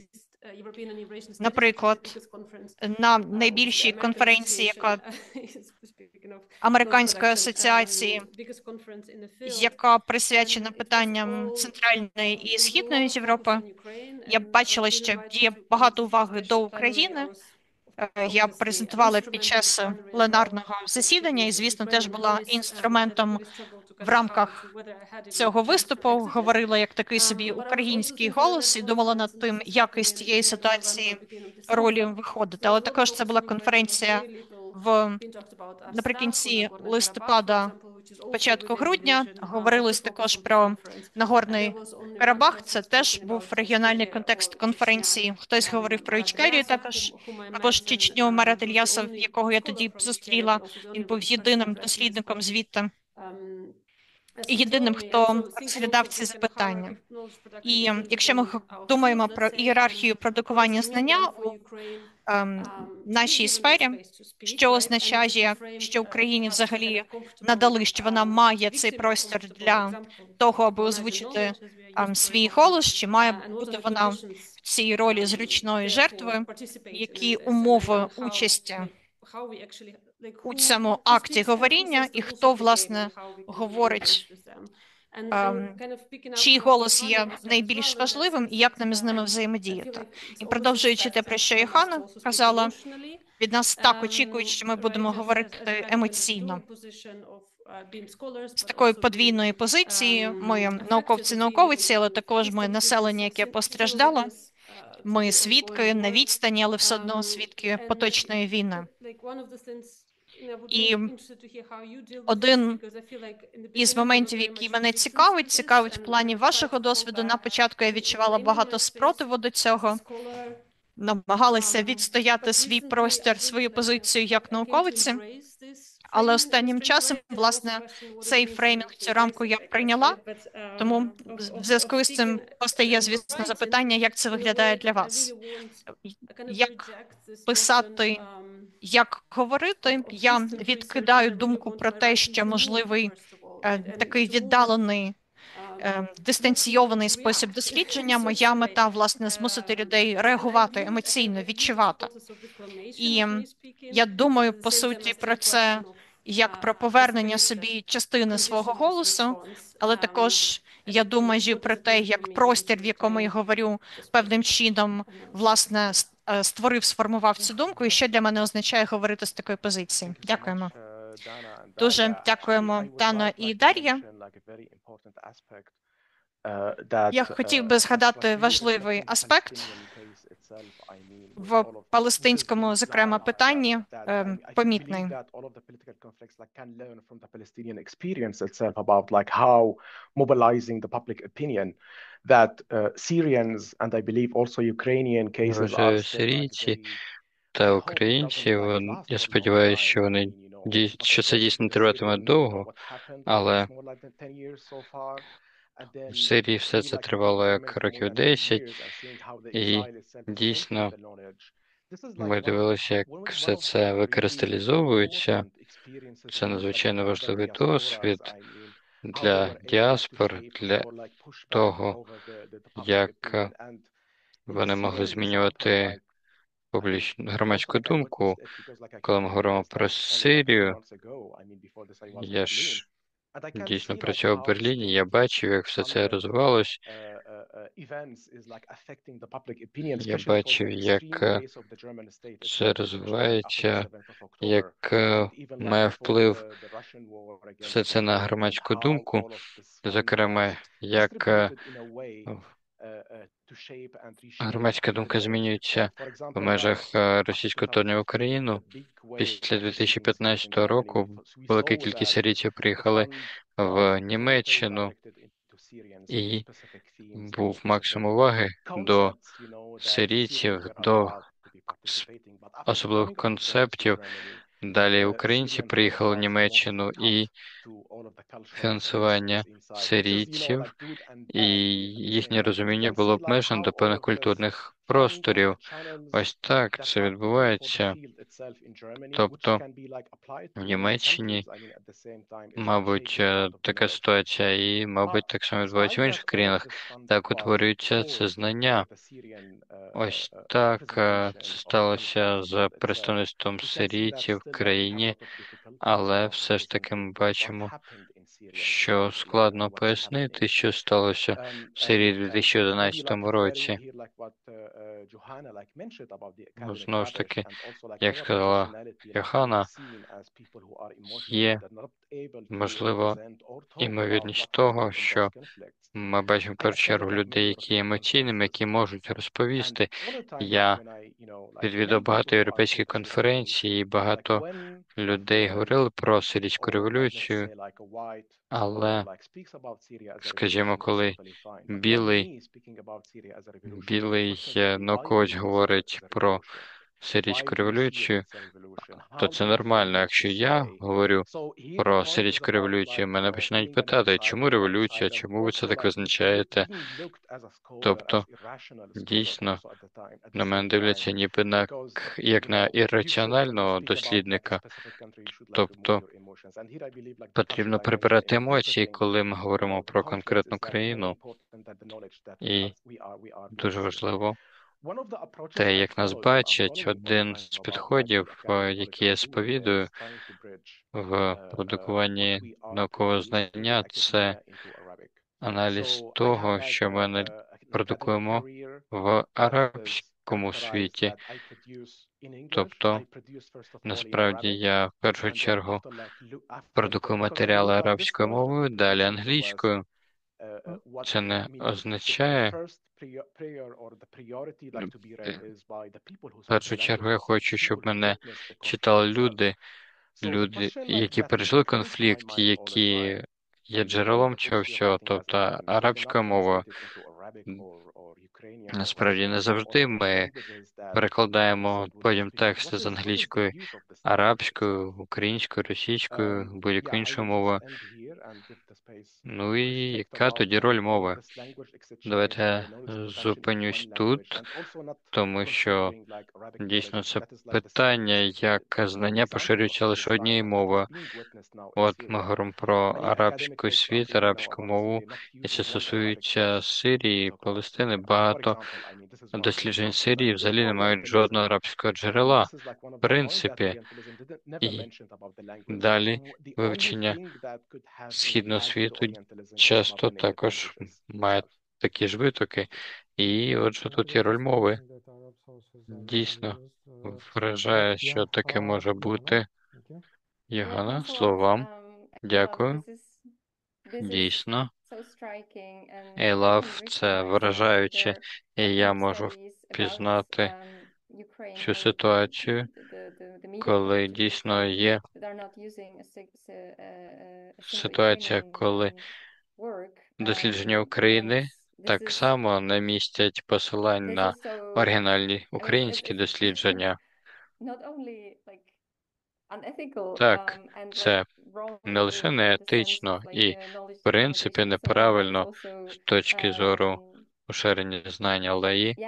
наприклад, на найбільшій конференції, яка Американської асоціації, яка присвячена питанням Центральної і Східної Європи. Я бачила, що є багато уваги до України. Я презентувала під час пленарного засідання і, звісно, теж була інструментом в рамках цього виступу, говорила як такий собі український голос і думала над тим, як із цієї ситуації ролі виходити. Але також це була конференція наприкінці листопада, початку грудня. Говорилось також про Нагорний Карабах. Це теж був регіональний контекст конференції. Хтось говорив про Ічкерію також, або ж Чечню. Марат Ільясов, якого я тоді зустріла. Він був єдиним дослідником звідти. І єдиним, хто розглядав ці запитання. І якщо ми думаємо про ієрархію продукування знання у нашій сфері, що означає, що Україні взагалі надали, що вона має цей простір для того, аби озвучити свій голос, чи має бути вона в цій ролі зручної жертви, які умови участі у цьому акті говоріння і хто, власне, говорить, чий голос є найбільш важливим і як нам з ними взаємодіяти. І продовжуючи те, про що Йоханна казала, від нас так очікують, що ми будемо говорити емоційно. з такої подвійної позиції. Ми науковці-науковиці, але також ми населення, яке постраждало. Ми свідки на відстані, але все одно свідки поточної війни. І один із моментів, який мене цікавить в плані вашого досвіду. На початку я відчувала багато спротиву до цього, намагалася відстояти свій простір, свою позицію як науковиці. Але останнім часом, власне, цей фреймінг, цю рамку я прийняла, тому в зв'язку з цим постає, звісно, запитання, як це виглядає для вас. Як писати, як говорити, я відкидаю думку про те, що можливий такий віддалений, дистанційований спосіб дослідження. Моя мета, власне, змусити людей реагувати емоційно, відчувати. І я думаю, по суті, про це як про повернення собі частини свого голосу, але також я думаю про те, як простір, в якому я говорю, певним чином, власне, створив, сформував цю думку, і що для мене означає говорити з такої позиції. Дякуємо. Дуже дякуємо, Дано і Дар'я. Я хотів би згадати важливий аспект в палестинському, зокрема, питанні, помітний. Вважаю, сирійці та українці, я сподіваюся, що це дійсно триватиме довго, але в Сирії все це тривало як років 10, і дійсно ми дивилися, як все це викристалізовується. Це надзвичайно важливий досвід для діаспор, для того, як вони могли змінювати публічну громадську думку. Коли ми говоримо про Сирію, я ж дійсно працював в Берліні, я бачив, як все це розвивалось. Я бачив, як це розвивається, як має вплив все це на громадську думку, зокрема, як громадська думка змінюється в межах російського вторгнення в Україну. Після 2015 року велика кількість сирійців приїхали в Німеччину, і був максимум уваги до сирійців, до особливих концептів. Далі українці приїхали в Німеччину, і фінансування сирійців, і їхнє розуміння було обмежено до певних культурних просторів. Ось так це відбувається. Тобто в Німеччині, мабуть, така ситуація, і, мабуть, так само відбувається в інших країнах. Так утворюється це знання. Ось так це сталося з представництвом сирійців в країні, але все ж таки ми бачимо, що складно пояснити, що сталося в Сирії в 2011 році. Знову ж таки, як сказала Йоханна, є, можливо, імовірність того, що ми бачимо в першу чергу людей, які є емоційними, які можуть розповісти. Я відвідав багато європейських конференцій, і багато людей говорили про сирійську революцію, але, скажімо, коли білий науковець говорить про сирійську революцію, то це нормально. Якщо я говорю про сирійську революцію, мене починають питати, чому революція, чому ви це так визначаєте? Тобто, дійсно, на мене дивляться ніби як на ірраціонального дослідника. Тобто, потрібно прибирати емоції, коли ми говоримо про конкретну країну. І дуже важливо те, як нас бачать. Один з підходів, який я сповідую в продукуванні наукового знання, це аналіз того, що ми продукуємо в будь-кому світі. Тобто, насправді, я в першу чергу продукую матеріали арабською мовою, далі англійською. Це не означає, в першу чергу я хочу, щоб мене читали люди, які пережили конфлікт, які є джерелом цього всього, тобто арабською мовою. Насправді не завжди ми перекладаємо потім тексти з англійської, арабською, українською, російською, будь-якою іншою мовою. Ну і яка тоді роль мови? Давайте я зупинюсь тут, тому що дійсно це питання, як знання поширюються лише однією мовою. От ми говоримо про арабський світ, арабську мову, і це стосується Сирії, Палестини. Багато досліджень Сирії взагалі не мають жодного арабського джерела, в принципі. І далі вивчення Східного світу часто також має такі ж витоки. І отже, тут є роль мови. Дійсно, вражає, що таке може бути. Єгана, слово вам. Дякую. Дійсно. I love – це вражаюче, і я можу впізнати цю ситуацію, коли дійсно є ситуація, коли дослідження України так само не містять посилань на оригінальні українські дослідження. Так, це не лише неетично і, в принципі, неправильно з точки зору поширення знань, але і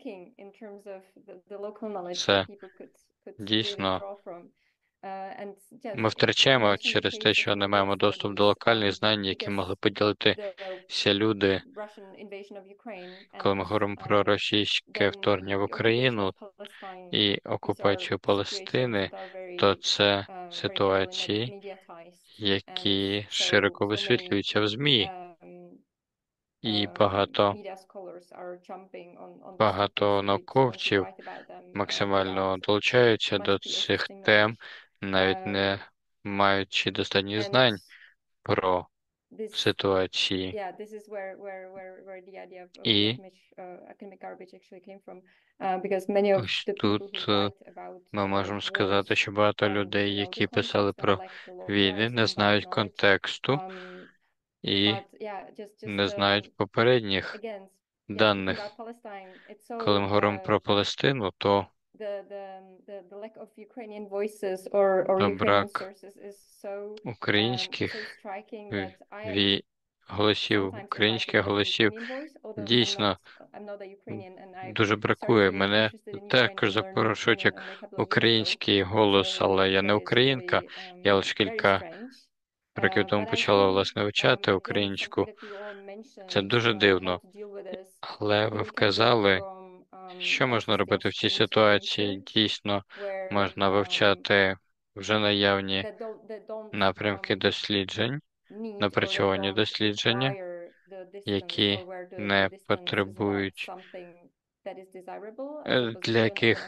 це дійсно ми втрачаємо через те, що не маємо доступу до локальних знань, які могли поділитися люди. Коли ми говоримо про російське вторгнення в Україну і окупацію Палестини, то це ситуації, які широко висвітлюються в ЗМІ. І багато науковців максимально долучаються до цих тем, навіть не маючи достатньо знань про ситуації. І ось тут ми можемо сказати, що багато людей, які писали про війни, не знають контексту і не знають попередніх даних. Коли ми говоримо про Палестину, то брак українських голосів, українських голосів дійсно дуже бракує. Мене також запрошують як український голос, але я не українка. Я лише кілька років тому почала, власне, вивчати українську. Це дуже дивно. Але ви вказали, що можна робити в цій ситуації. Дійсно, можна вивчати вже наявні напрямки досліджень, напрацьовані дослідження, які не потребують, для яких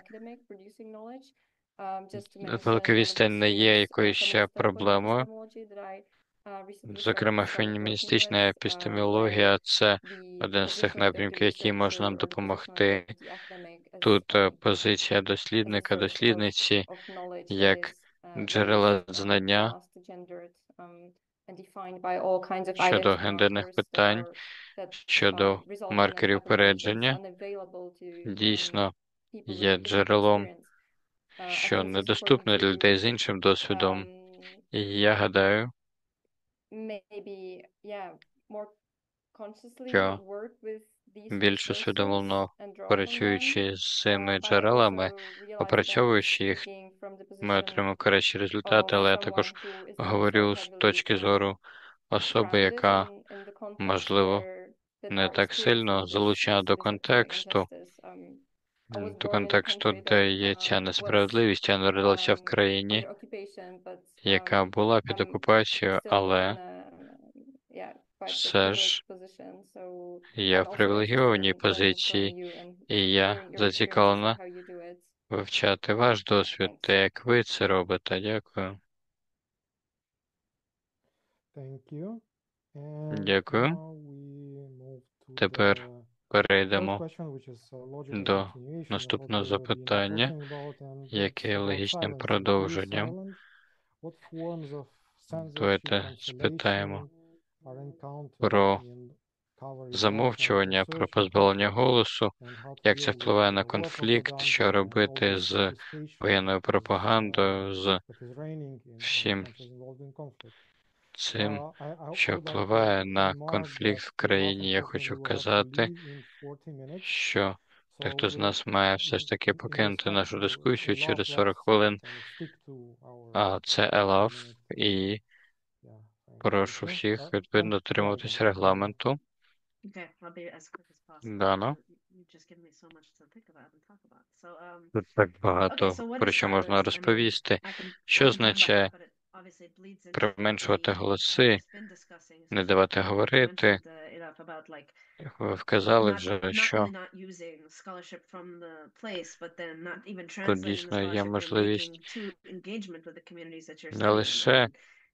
велика відстань не є якоюсь ще проблемою. Зокрема, феміністична епістемологія – це один з тих напрямків, який може нам допомогти. Тут позиція дослідника, дослідниці, як джерела знання щодо гендерних питань, щодо маркерів упередження, дійсно є джерелом, що недоступне для людей з іншим досвідом. І я гадаю, що більш усвідомлено працюючи з цими джерелами, опрацьовуючи їх, ми отримаємо кращі результати, але я також говорю з точки зору особи, яка, можливо, не так сильно залучена до контексту, де є ця несправедливість. Я народилася в країні, яка була під окупацією, але все ж я в привілегійованій позиції, і я зацікавлена вивчати ваш досвід, те, як ви це робите. Дякую. Дякую. Тепер перейдемо до наступного запитання, яке є логічним продовженням. Давайте спитаємо про замовчування, про позбавлення голосу, як це впливає на конфлікт, що робити з воєнною пропагандою, з всім цим, що впливає на конфлікт в країні. Я хочу казати, що дехто з нас має все ж таки покинути нашу дискусію через 40 хвилин, а це ЕЛАФ, і прошу всіх відповідно дотримуватися регламенту. Дано. Тут так багато, про що можна розповісти. Що означає применшувати голоси, не давати говорити? Ви вказали вже, що тут дійсно є можливість не лише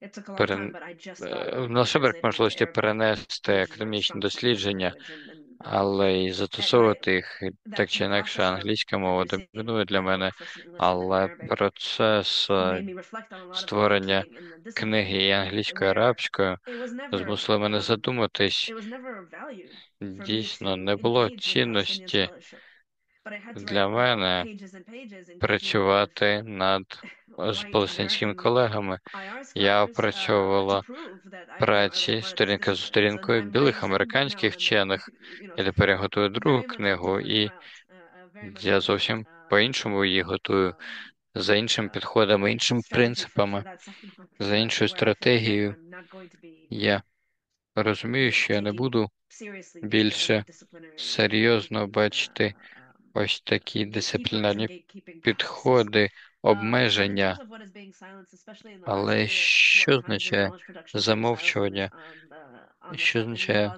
можливості перенести академічні дослідження, але й застосовувати їх так чи інакше. Англійська мова домінує для мене, але процес створення книги і англійською, і арабською змусили мене задуматись. Дійсно, не було цінності для мене працювати з палестинськими колегами. Я опрацьовувала праці сторінка за сторінкою білих американських вчених. Я тепер я готую другу книгу, і я зовсім по-іншому її готую, за іншими підходами, іншими принципами, за іншою стратегією. Я розумію, що я не буду більше серйозно бачити ось такі дисциплінарні підходи, обмеження. Але що означає замовчування? Що означає?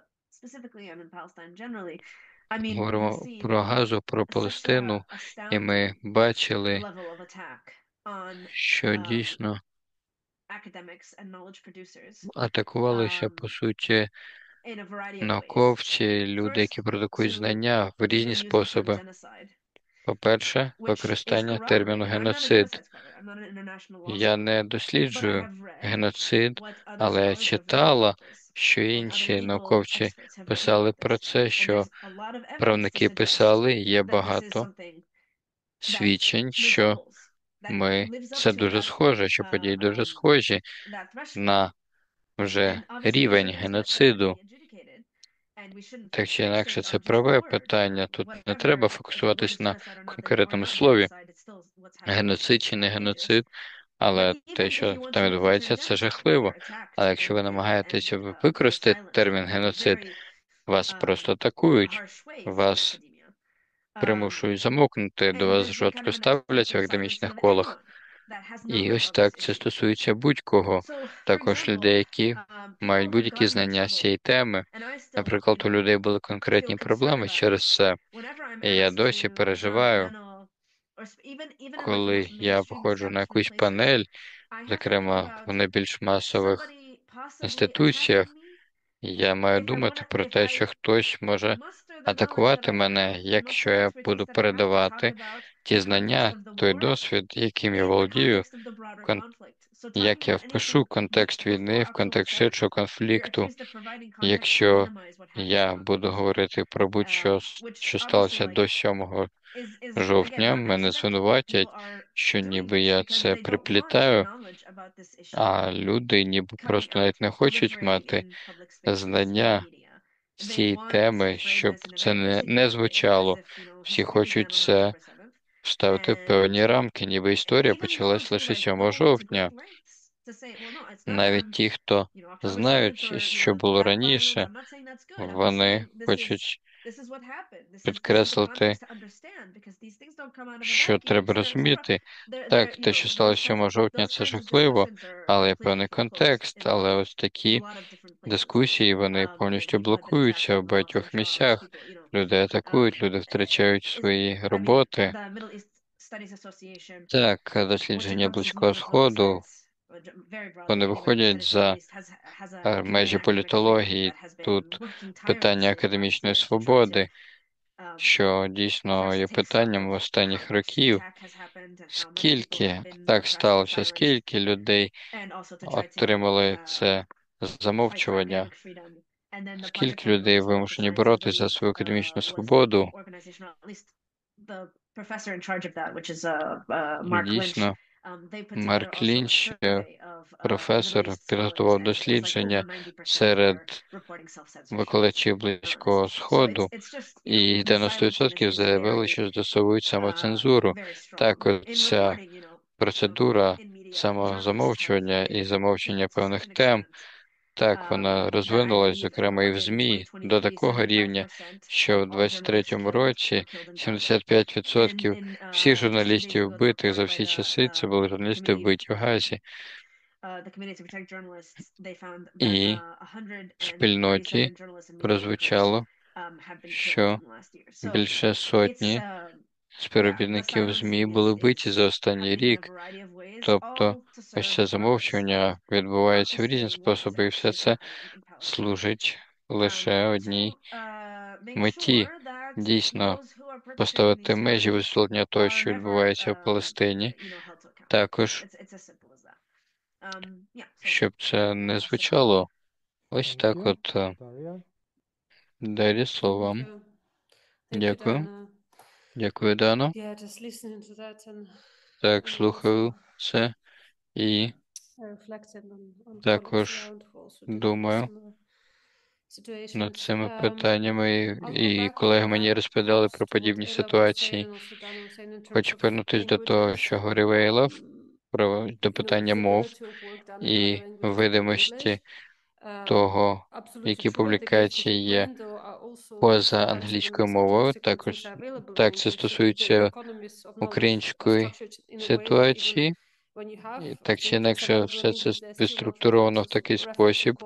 Говоримо про Газу, про Палестину, і ми бачили, що дійсно атакувалися, по суті, науковці, люди, які продукують знання в різні способи. По-перше, використання терміну геноцид. Я не досліджую геноцид, але я читала, що інші науковці писали про це, що правники писали, є багато свідчень, що це дуже схоже, що події дуже схожі на вже рівень геноциду. Так чи інакше, це праве питання. Тут не треба фокусуватись на конкретному слові, геноцид чи не геноцид, але те, що там відбувається, це жахливо. Але якщо ви намагаєтесь використати термін геноцид, вас просто атакують, вас примушують замовкнути, до вас жорстко ставляться в академічних колах. І ось так це стосується будь-кого, також людей, які мають будь-які знання з цієї теми. Наприклад, у людей були конкретні проблеми через це, і я досі переживаю, коли я виходжу на якусь панель, зокрема в найбільш масових інституціях, я маю думати про те, що хтось може атакувати мене, якщо я буду передавати ті знання, той досвід, яким я володію, як я впишу контекст війни, в контекст ширшого конфлікту, якщо я буду говорити про будь-що, що сталося до 7 жовтня, мене звинуватять, що ніби я це приплітаю, а люди ніби просто навіть не хочуть мати знання з цієї теми, щоб це не звучало. Всі хочуть це вставити в певні рамки, ніби історія почалась лише 7 жовтня. Навіть ті, хто знають, що було раніше, вони хочуть підкреслити що треба розуміти. Так, те, що сталося 7 жовтня, це жахливо, але є певний контекст. Але ось такі дискусії, вони повністю блокуються в багатьох місцях. Люди атакують, люди втрачають свої роботи. Так, дослідження Близького Сходу, вони виходять за межі політології. Тут питання академічної свободи, що дійсно є питанням останніх років. Скільки так сталося, скільки людей отримали це замовчування, скільки людей вимушені боротися за свою академічну свободу. І дійсно, Марк Лінч, професор, підготував дослідження серед викладачів Близького Сходу, і 90% заявили, що застосовують самоцензуру. Так, ця процедура самозамовчування і замовчення певних тем, так, вона розвинулась, зокрема, і в ЗМІ, до такого рівня, що в 23-му році 75% всіх журналістів вбитих за всі часи, це були журналісти вбиті в Газі. І в спільноті прозвучало, що більше сотні співробітників ЗМІ були вбиті за останній рік. Тобто, ось це замовчування відбувається в різні способи, і все це служить лише одній меті. Дійсно, поставити межі висвітлення того, що відбувається в Палестині, також, щоб це не звучало ось так от. Дар'я, слово вам. Дякую. Дякую, Дано. Так, слухаю це і також думаю над цими питаннями, і колеги мені розповідали про подібні ситуації. Хочу повернутися до того, що говорив Ейлов, до питання мов і видимості того, які публікації є поза англійською мовою. Також так це стосується української ситуації. І так чи інакше, все це відструктуровано в такий спосіб,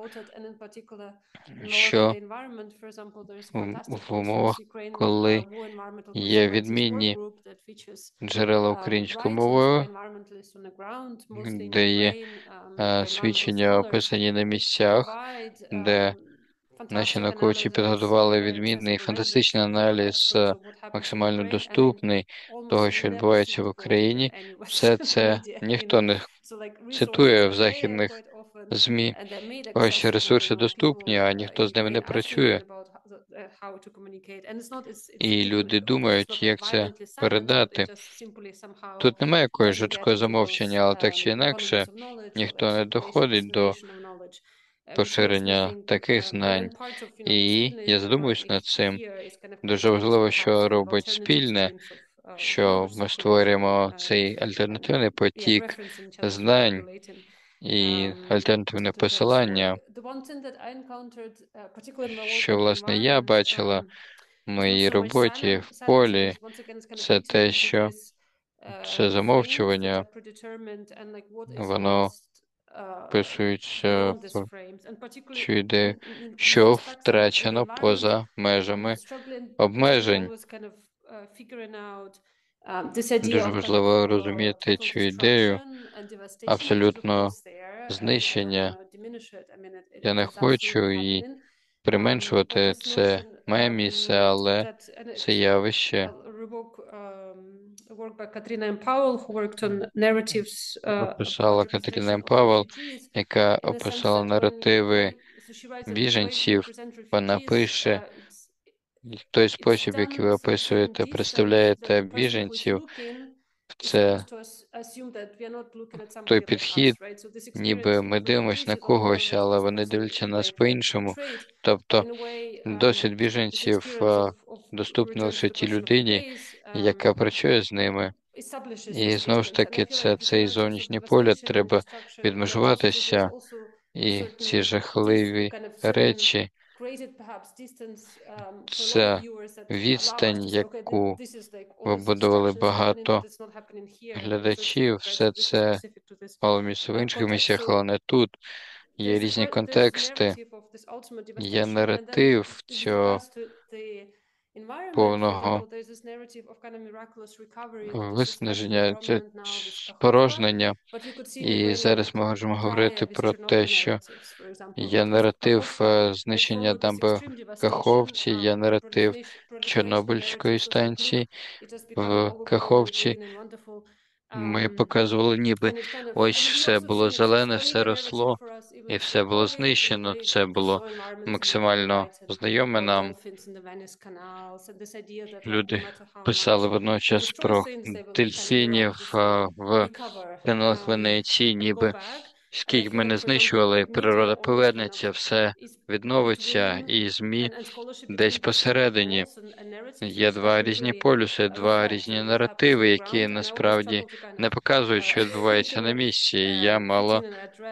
що в умовах, коли є відмінні джерела українською мовою, де є свідчення описані на місцях, де наші науковці підготували відмінний фантастичний аналіз, максимально доступний того, що відбувається в Україні. Все це ніхто не цитує в західних ЗМІ. Ось ресурси доступні, а ніхто з ними не працює. І люди думають, як це передати. Тут немає якогось жорсткого замовчення, але так чи інакше, ніхто не доходить до поширення таких знань. І я задумуюсь над цим. Дуже важливо, що робить спільне, що ми створюємо цей альтернативний потік знань і альтернативне посилання, що, власне, я бачила в моїй роботі в полі, це те, що це замовчування, воно вписується в цю ідею, що втрачено поза межами обмежень. Дуже важливо розуміти цю ідею абсолютно знищення. Я не хочу і применшувати це має місце, але це явище описала Катерина Емпауел, яка описала наративи біженців. Вона пише, в той спосіб, який ви описуєте, представляєте біженців, це той підхід, ніби ми дивимося на когось, але вони дивляться на нас по-іншому. Тобто досвід біженців доступний лише тій людині, яка працює з ними. І знову ж таки, цей зовнішній погляд треба відмежуватися, і ці жахливі речі, Це відстань, яку вибудували багато глядачів, все це мало місце в інших місіях, але не тут. Є різні контексти, є наратив цього повного виснаження, це спорожнення. І зараз ми можемо говорити про те, що є наратив знищення дамби Каховці, є наратив Чорнобильської станції в Каховці. Ми показували, ніби ось все було зелене, все росло, і все було знищено. Це було максимально знайоме нам. Люди писали водночас про дельфінів в каналах Венеції, ніби скільки б ми не знищували, природа повернеться, все відновиться, і ЗМІ десь посередині. Є два різні полюси, два різні наративи, які насправді не показують, що відбувається на місці. І я мала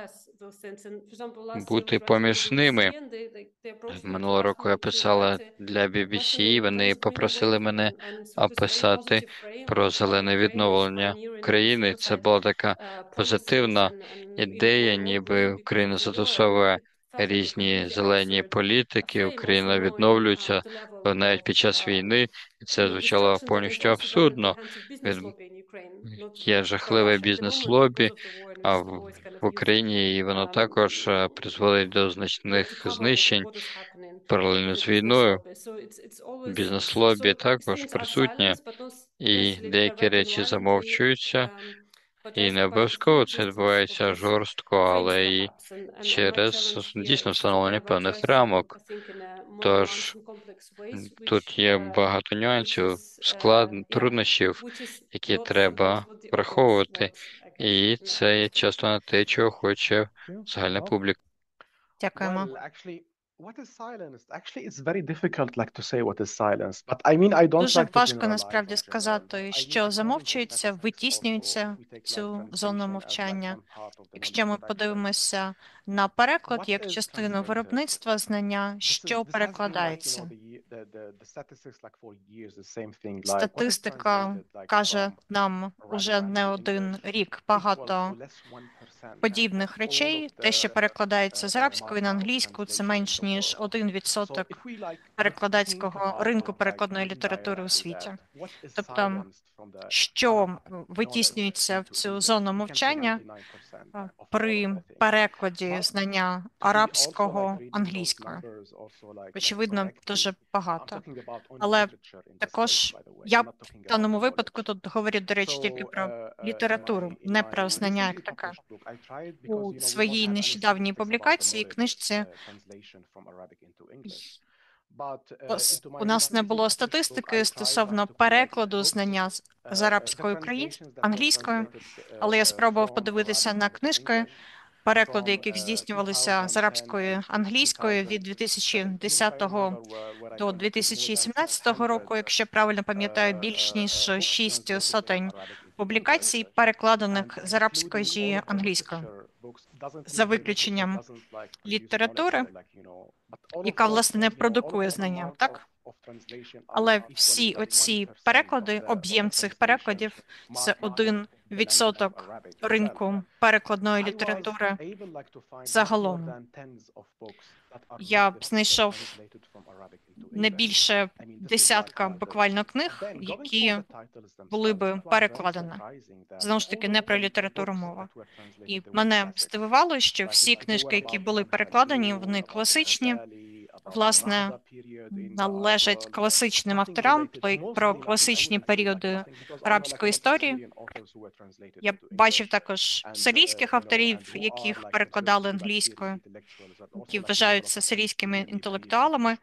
бути поміж ними. Минулого року я писала для BBC, вони попросили мене описати про зелене відновлення країни. Це була така позитивна ідея, ніби Україна застосовує різні зелені політики, Україна відновлюється навіть під час війни, і це звучало повністю абсурдно. Є жахливе бізнес-лобі, а в Україні і воно також призводить до значних знищень паралельно з війною. Бізнес-лобі також присутнє, і деякі речі замовчуються, і не обов'язково це відбувається жорстко, але і через дійсно встановлення певних рамок. Тож тут є багато нюансів, труднощів, які треба враховувати, і це є часто не те, чого хоче загальна публіка. Дякуємо. What is silence? Actually, it's very difficult, like to say what is silence. But I mean, I don't Дуже like to важко насправді generalize. сказати, що замовчується, витіснюється цю зону мовчання. Якщо ми подивимося на переклад як частину виробництва знання, що перекладається? Статистика каже нам уже не один рік багато подібних речей. Те, що перекладається з арабської на англійську, це менш ніж 1% перекладацького ринку перекладної літератури у світі. Тобто, що витіснюється в цю зону мовчання при перекладі знання арабського англійською? Очевидно, дуже багато. Але також я в даному випадку тут говорю, до речі, тільки про літературу, не про знання як таке. У своїй нещодавній публікації, книжці, у нас не було статистики стосовно перекладу знання з арабської англійською, але я спробував подивитися на книжки, переклади яких здійснювалися з арабської англійської від 2010 до 2017 року, якщо правильно пам'ятаю, більш ніж 6 сотень публікацій, перекладених з арабської англійською, за виключенням літератури, яка, власне, не продукує знання, так? Але всі оці переклади, об'єм цих перекладів – це 1% ринку перекладної літератури загалом. Я знайшов не більше десятка буквально книг, які були би перекладені. Знову ж таки, не про літературу мова. І мене здивувало, що всі книжки, які були перекладені, вони класичні, власне, належать класичним авторам про класичні періоди арабської історії. Я бачив також сирійських авторів, яких перекладали англійською, які вважаються сирійськими інтелектуалами,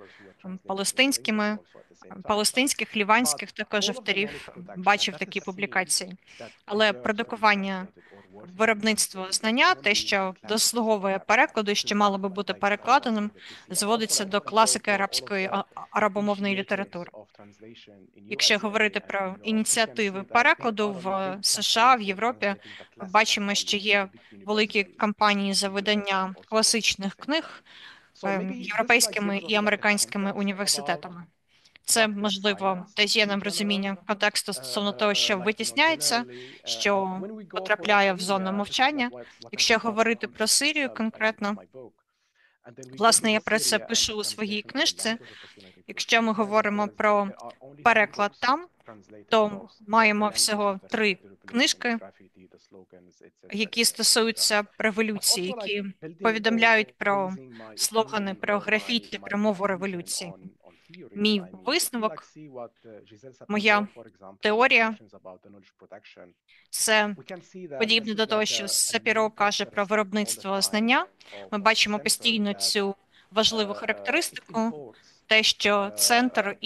палестинських, ліванських також авторів, бачив такі публікації. Але продукування виробництво знання, те, що дослуговує перекладу, що мало би бути перекладеним, зводиться до класики арабської арабомовної літератури. Якщо говорити про ініціативи перекладу в США, в Європі, бачимо, що є великі кампанії за видання класичних книг, європейськими і американськими університетами. Це, можливо, десь є нам розуміння контексту стосовно того, що витісняється, що потрапляє в зону мовчання. Якщо говорити про Сирію конкретно, власне, я про це пишу у своїй книжці. Якщо ми говоримо про переклад там, то маємо всього 3 книжки, які стосуються революції, які повідомляють про слогани, про графіті, про мову революції. Мій висновок, моя теорія – це подібне до того, що Сапіро каже про виробництво знання. Ми бачимо постійно цю важливу характеристику, те, що центр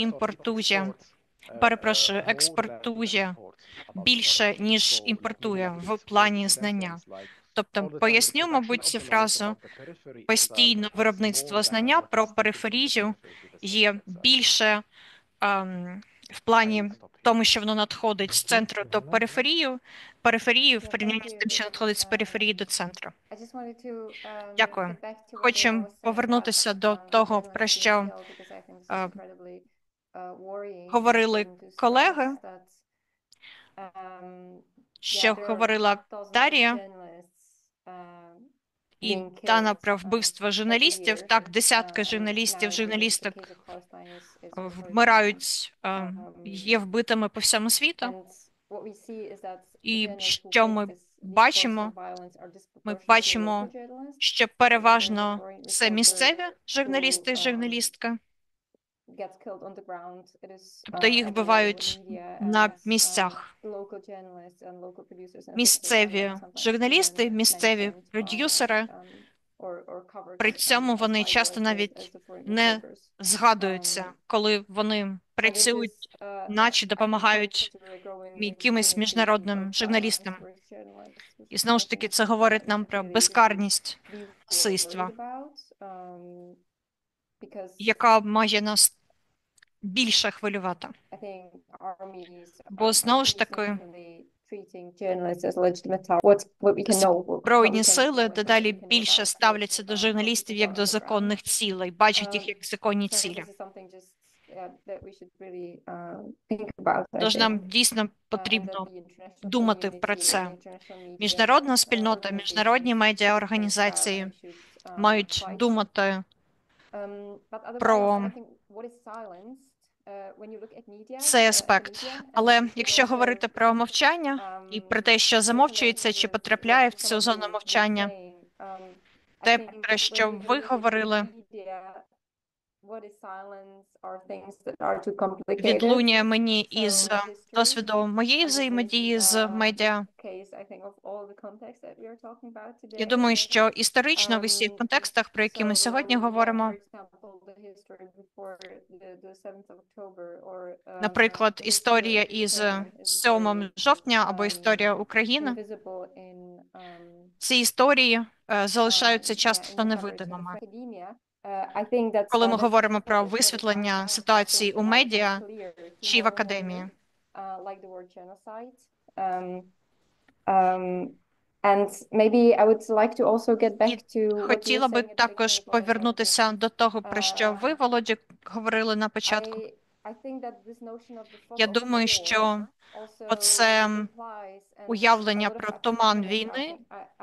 експортує більше, ніж імпортує в плані знання. Тобто, поясню, мабуть, цю фразу, постійно виробництво знання про периферію є більше в плані тому, що воно надходить з центру до периферії в порівнянні з тим, що надходить з периферії до центру. Дякую. Хочу повернутися до того, про що говорили колеги, що говорила Дар'я і Дана про вбивство журналістів. Так, десятки журналістів, журналісток вмирають, є вбитими по всьому світу. І що ми бачимо? Ми бачимо, що переважно це місцеві журналісти і журналістки. Тобто їх вбивають на місцях. Місцеві журналісти, місцеві продюсери, при цьому вони часто навіть не згадуються, коли вони працюють, наче допомагають якимось міжнародним журналістам. І знову ж таки, це говорить нам про безкарність насильства, яка має нас більше хвилювати. Бо знову ж таки, збройні сили дедалі більше ставляться до журналістів як до законних цілей, бачать їх як законні цілі. Тож нам дійсно потрібно думати про це. Міжнародна спільнота, міжнародні медіаорганізації мають думати про цей аспект. Але якщо говорити про мовчання і про те, що замовчується чи потрапляє в цю зону мовчання, те, про що ви говорили, відлунює мені із досвіду моєї взаємодії з медіа. Я думаю, що історично в усіх контекстах, про які ми сьогодні говоримо, наприклад, історія із 7 жовтня або історія України, ці історії залишаються часто невидимими. Коли ми говоримо про висвітлення ситуації у медіа чи в академії. І хотіла би також повернутися до того, про що ви, Володя, говорили на початку. Я думаю, що оце уявлення про туман війни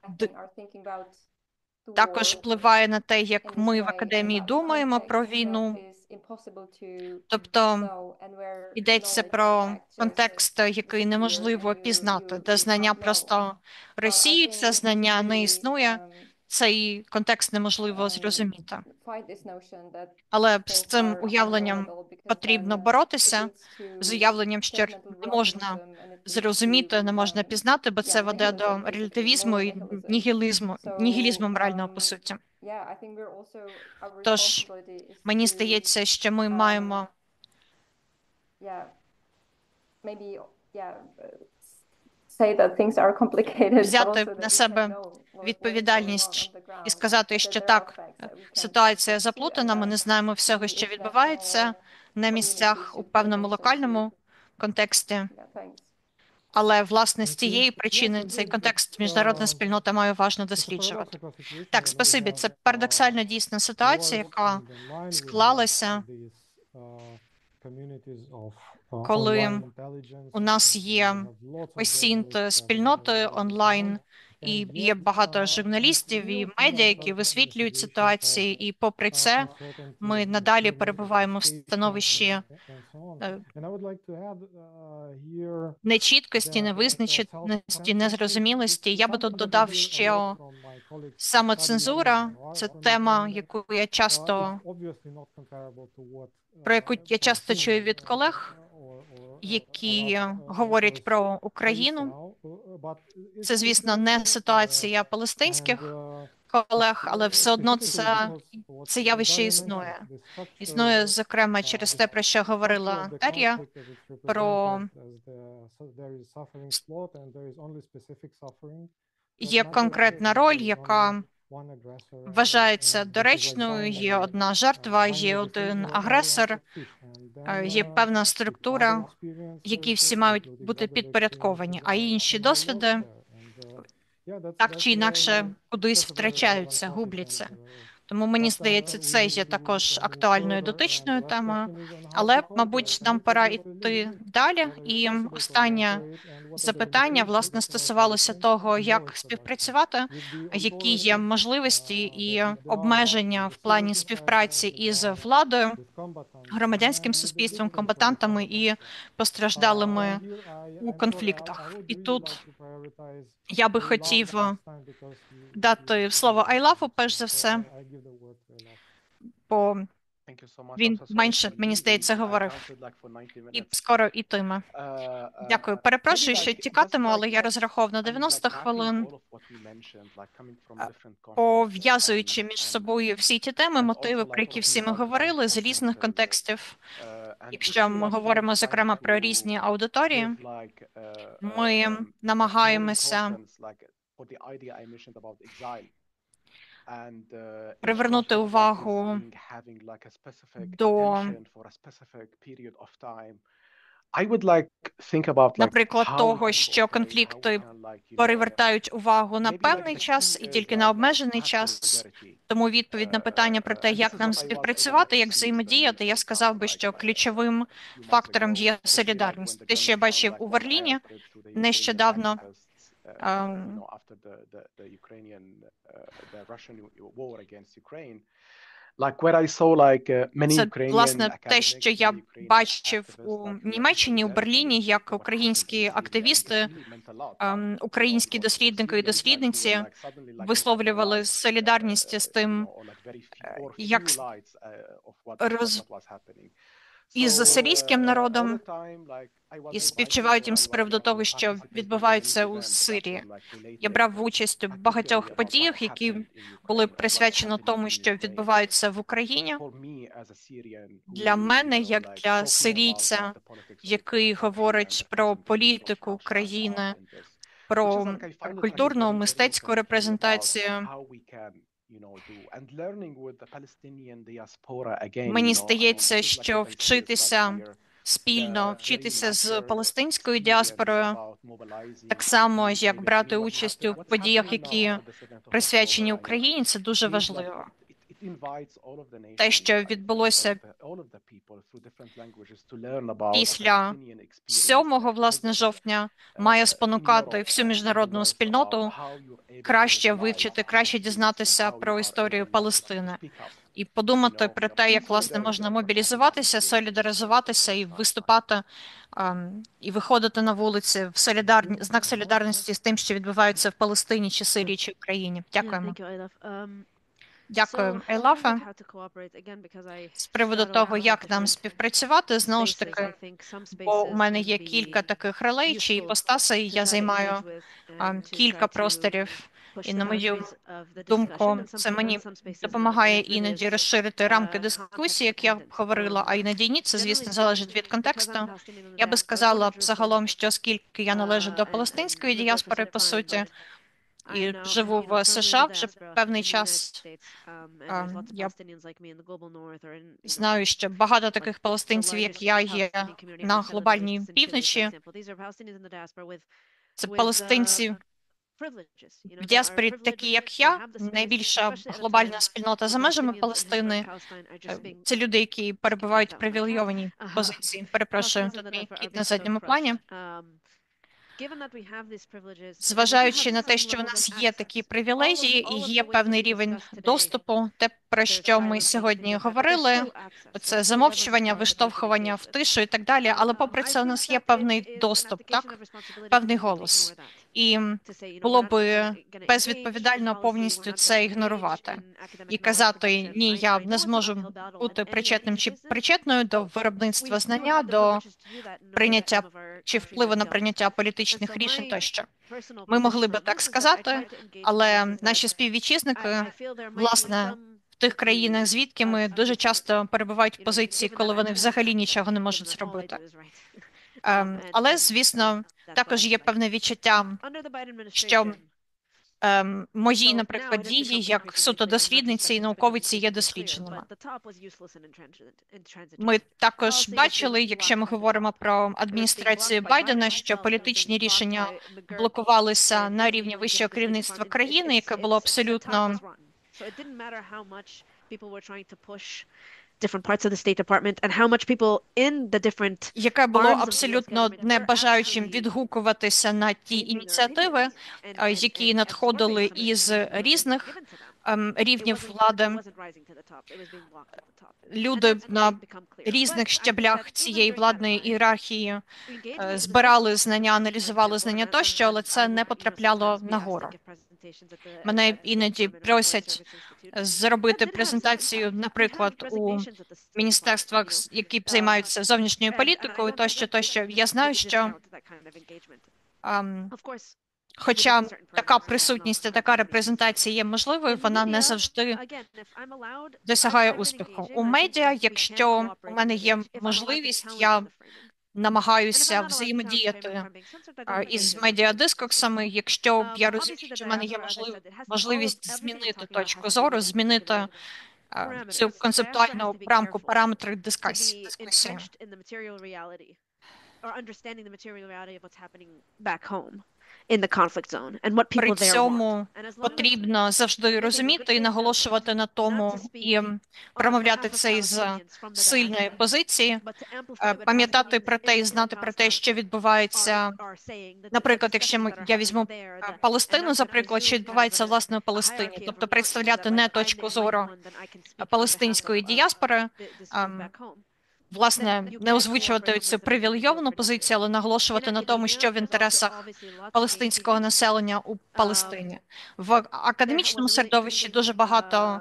також впливає на те, як ми в академії думаємо про війну. Тобто йдеться про контекст, який неможливо пізнати, де знання просто розсіються, знання не існує, цей контекст неможливо зрозуміти. Але з цим уявленням потрібно боротися, з уявленням, що не можна зрозуміти, не можна пізнати, бо це веде до релятивізму і нігілізму морального по суті. Тож, мені здається, що ми маємо взяти на себе відповідальність і сказати, що так, ситуація заплутана, ми не знаємо всього, що відбувається на місцях у певному локальному контексті. Але, власне, з цієї причини цей контекст міжнародна спільнота має уважно досліджувати. Так, спасибі. Це парадоксальна дійсна ситуація, яка склалася, коли у нас є осінт спільноти онлайн, і є багато журналістів і медіа, які висвітлюють ситуації, і попри це ми надалі перебуваємо в становищі нечіткості, невизначеності, незрозумілості. Я би тут додав, що самоцензура – це тема, про яку я часто чую від колег, які говорять про Україну. Це, звісно, не ситуація палестинських колег, але все одно це явище існує. Існує, зокрема, через те, про що говорила Дар'я, про є конкретна роль, яка вважається доречною, є одна жертва, є один агресор, є певна структура, які всі мають бути підпорядковані, а інші досвіди так чи інакше кудись втрачаються, губляться. Тому, мені здається, це є також актуальною дотичною темою, але, мабуть, нам пора йти далі. І останнє запитання, власне, стосувалося того, як співпрацювати, які є можливості і обмеження в плані співпраці із владою, громадянським суспільством, комбатантами і постраждалими у конфліктах. І тут я би хотів дати слово Айлафу, перш за все, бо він менше, мені здається, говорив. І скоро ітиме. Дякую. Перепрошую, що тікатиму, але я розраховував на 90 хвилин, пов'язуючи між собою всі ті теми, мотиви, про які всі ми говорили, з різних контекстів. Якщо ми говоримо, зокрема, про різні аудиторії, ми намагаємося привернути увагу до, наприклад, того, що конфлікти перевертають увагу на певний час і тільки на обмежений час. Тому відповідь на питання про те, як нам співпрацювати, як взаємодіяти, я сказав би, що ключовим фактором є солідарність. Те, що я бачив у Берліні нещодавно, це, власне, те, що я бачив у Німеччині, у Берліні, як українські активісти, українські дослідники і дослідниці висловлювали солідарність з тим, як із сирійським народом, і співчувають їм з приводу того, що відбувається у Сирії. Я брав участь у багатьох подіях, які були присвячені тому, що відбувається в Україні. Для мене, як для сирійця, який говорить про політику країни, про культурну, мистецьку репрезентацію, мені здається, що вчитися спільно, вчитися з палестинською діаспорою, так само, як брати участь у подіях, які присвячені Україні, це дуже важливо. Те, що відбулося після 7 власне, жовтня, має спонукати всю міжнародну спільноту краще вивчити, краще дізнатися про історію Палестини. І подумати про те, як, власне, можна мобілізуватися, солідаризуватися і виступати, і виходити на вулиці в знак солідарності з тим, що відбувається в Палестині, чи Сирії, чи Україні. Дякуємо. Дякую, Айлафа. З приводу того, як нам співпрацювати, знову ж таки, бо у мене є кілька таких ролей чи іпостасей, я займаю кілька просторів, і, на мою думку, це мені допомагає іноді розширити рамки дискусії, як я говорила, а іноді ні, це, звісно, залежить від контексту. Я би сказала загалом, що оскільки я належу до палестинської діаспори, по суті, і живу в США вже певний час. Я знаю, що багато таких палестинців, як я, є на глобальній півночі. Це палестинці в діаспорі, такі як я, найбільша глобальна спільнота за межами Палестини. Це люди, які перебувають в привілейованій позиції. Перепрошую, тут мій кіт на задньому плані. Зважаючи на те, що в нас є такі привілегії і є певний рівень доступу, те, про що ми сьогодні говорили, це замовчування, виштовхування в тишу і так далі, але попри це у нас є певний доступ, так? Певний голос. І було би безвідповідально повністю це ігнорувати і казати, ні, я не зможу бути причетним чи причетною до виробництва знання, до прийняття чи впливу на прийняття політичних рішень тощо. Ми могли би так сказати, але наші співвітчизники, власне, в тих країнах, звідки ми дуже часто перебувають в позиції, коли вони взагалі нічого не можуть зробити. Але, звісно, також є певне відчуття, що мої, наприклад, дії, як суто дослідниці і науковиці, є дослідженими. Ми також бачили, якщо ми говоримо про адміністрацію Байдена, що політичні рішення блокувалися на рівні вищого керівництва країни, яке було абсолютно яке було абсолютно не бажаючим відгукуватися на ті ініціативи, які надходили із різних рівнів влади. Люди на різних щаблях цієї владної ієрархії збирали знання, аналізували знання тощо, але це не потрапляло нагору. Мене іноді просять зробити презентацію, наприклад, у міністерствах, які займаються зовнішньою політикою, тощо. Я знаю, що хоча така присутність, така репрезентація є можливою, вона не завжди досягає успіху. У медіа, якщо у мене є можливість, я намагаюся взаємодіяти із медіадискурсами, якщо я розумію, що в мене є можливість змінити точку зору, змінити цю концептуальну рамку, параметри дискусії. При цьому потрібно завжди розуміти і наголошувати на тому, і промовляти це із сильної позиції, пам'ятати про те і знати про те, що відбувається, наприклад, якщо я візьму Палестину, за приклад, що відбувається, власне, у Палестині, тобто представляти не точку зору палестинської діаспори, власне, не озвучувати цю привілейовану позицію, але наголошувати на тому, що в інтересах палестинського населення у Палестині. В академічному середовищі дуже багато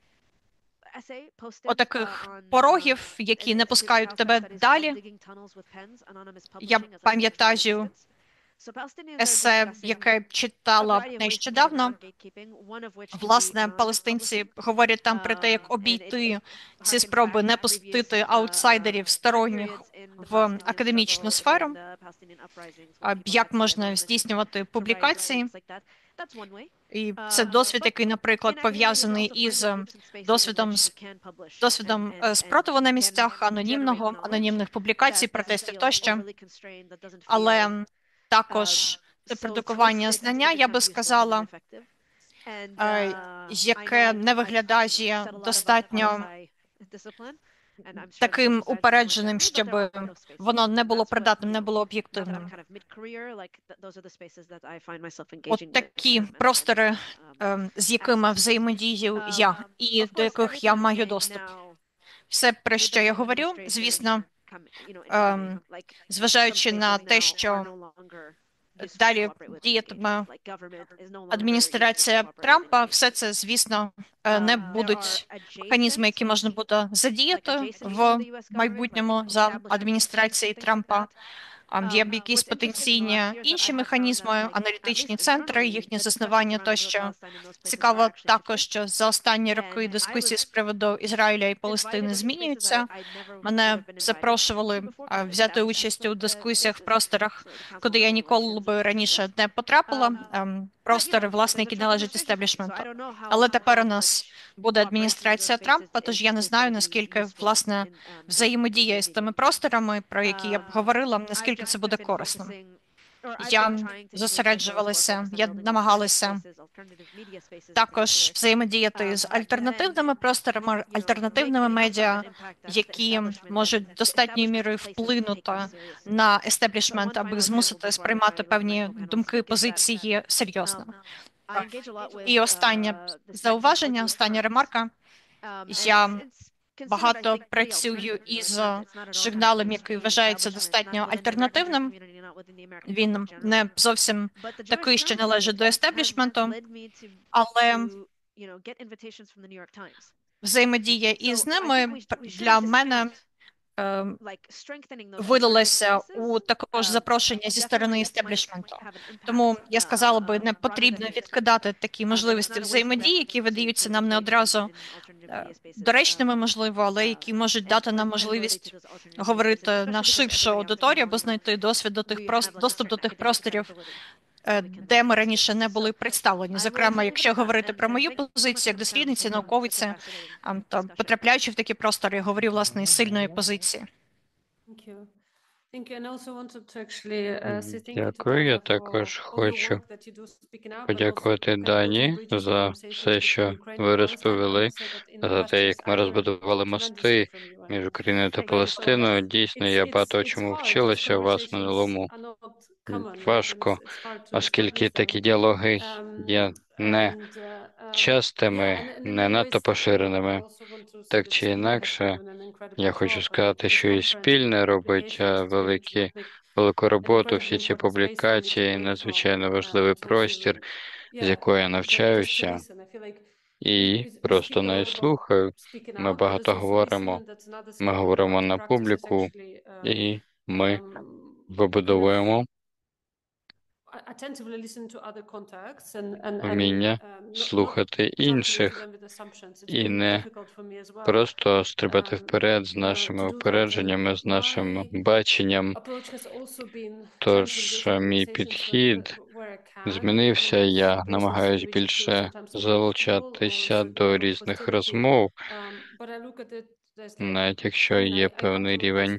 отаких порогів, які не пускають тебе далі. Я пам'ятаю есе, яке читала нещодавно. Власне, палестинці говорять там про те, як обійти ці спроби не пустити аутсайдерів сторонніх в академічну сферу, як можна здійснювати публікації. І це досвід, який, наприклад, пов'язаний із досвідом спротиву на місцях, анонімних публікацій, протестів тощо. Але також це продукування знання, я би сказала, яке не виглядає достатньо таким упередженим, щоб воно не було придатним, не було об'єктивним. От такі простори, з якими взаємодію я і до яких я маю доступ. Все, про що я говорю, звісно, зважаючи на те, що далі діятиме адміністрація Трампа, все це, звісно, не будуть механізми, які можна буде задіяти в майбутньому за адміністрації Трампа. Є б якісь потенційні інші механізми, аналітичні центри, їхнє заснування тощо. Цікаво також, що за останні роки дискусії з приводу Ізраїля і Палестини змінюються. Мене запрошували взяти участь у дискусіях в просторах, куди я ніколи би раніше не потрапила. простори, власне, які належать істеблішменту. Але тепер у нас буде адміністрація Трампа, тож я не знаю, наскільки, власне, взаємодія із тими просторами, про які я б говорила, наскільки це буде корисним. Я зосереджувалася, я намагалася також взаємодіяти з альтернативними просторами, альтернативними медіа, які можуть достатньою мірою вплинути на естеблішмент, аби змусити сприймати певні думки, позиції серйозно. І останнє зауваження, остання ремарка. Я багато працюю із журналом, який вважається достатньо альтернативним. Він не зовсім такий, що належить до естеблішменту, але взаємодія із ними для мене вилилося у також запрошення зі сторони істеблішменту. Тому я сказала би, не потрібно відкидати такі можливості взаємодії, які видаються нам не одразу доречними, можливо, але які можуть дати нам можливість говорити на ширшу аудиторію або знайти доступ до тих просторів, де ми раніше не були представлені. Зокрема, якщо говорити про мою позицію як дослідниці, науковиці, то потрапляючи в такі простори, я говорю, власне, із сильної позиції. Дякую. Я також хочу подякувати Дані за все, що ви розповіли, за те, як ми розбудували мости між Україною та Палестиною. Дійсно, я багато чому вчилася у вас в минулому. Важко, оскільки такі діалоги є не частими, не надто поширеними. Так чи інакше, я хочу сказати, що і спільне робить велику роботу, всі ці публікації, надзвичайно важливий простір, з якого я навчаюся, і просто не слухаю. Ми багато говоримо, ми говоримо на публіку, і ми вибудовуємо вміння слухати інших і не просто стрибати вперед з нашими упередженнями, з нашим баченням. Тож мій підхід змінився, я намагаюсь більше залучатися до різних розмов, навіть якщо є певний рівень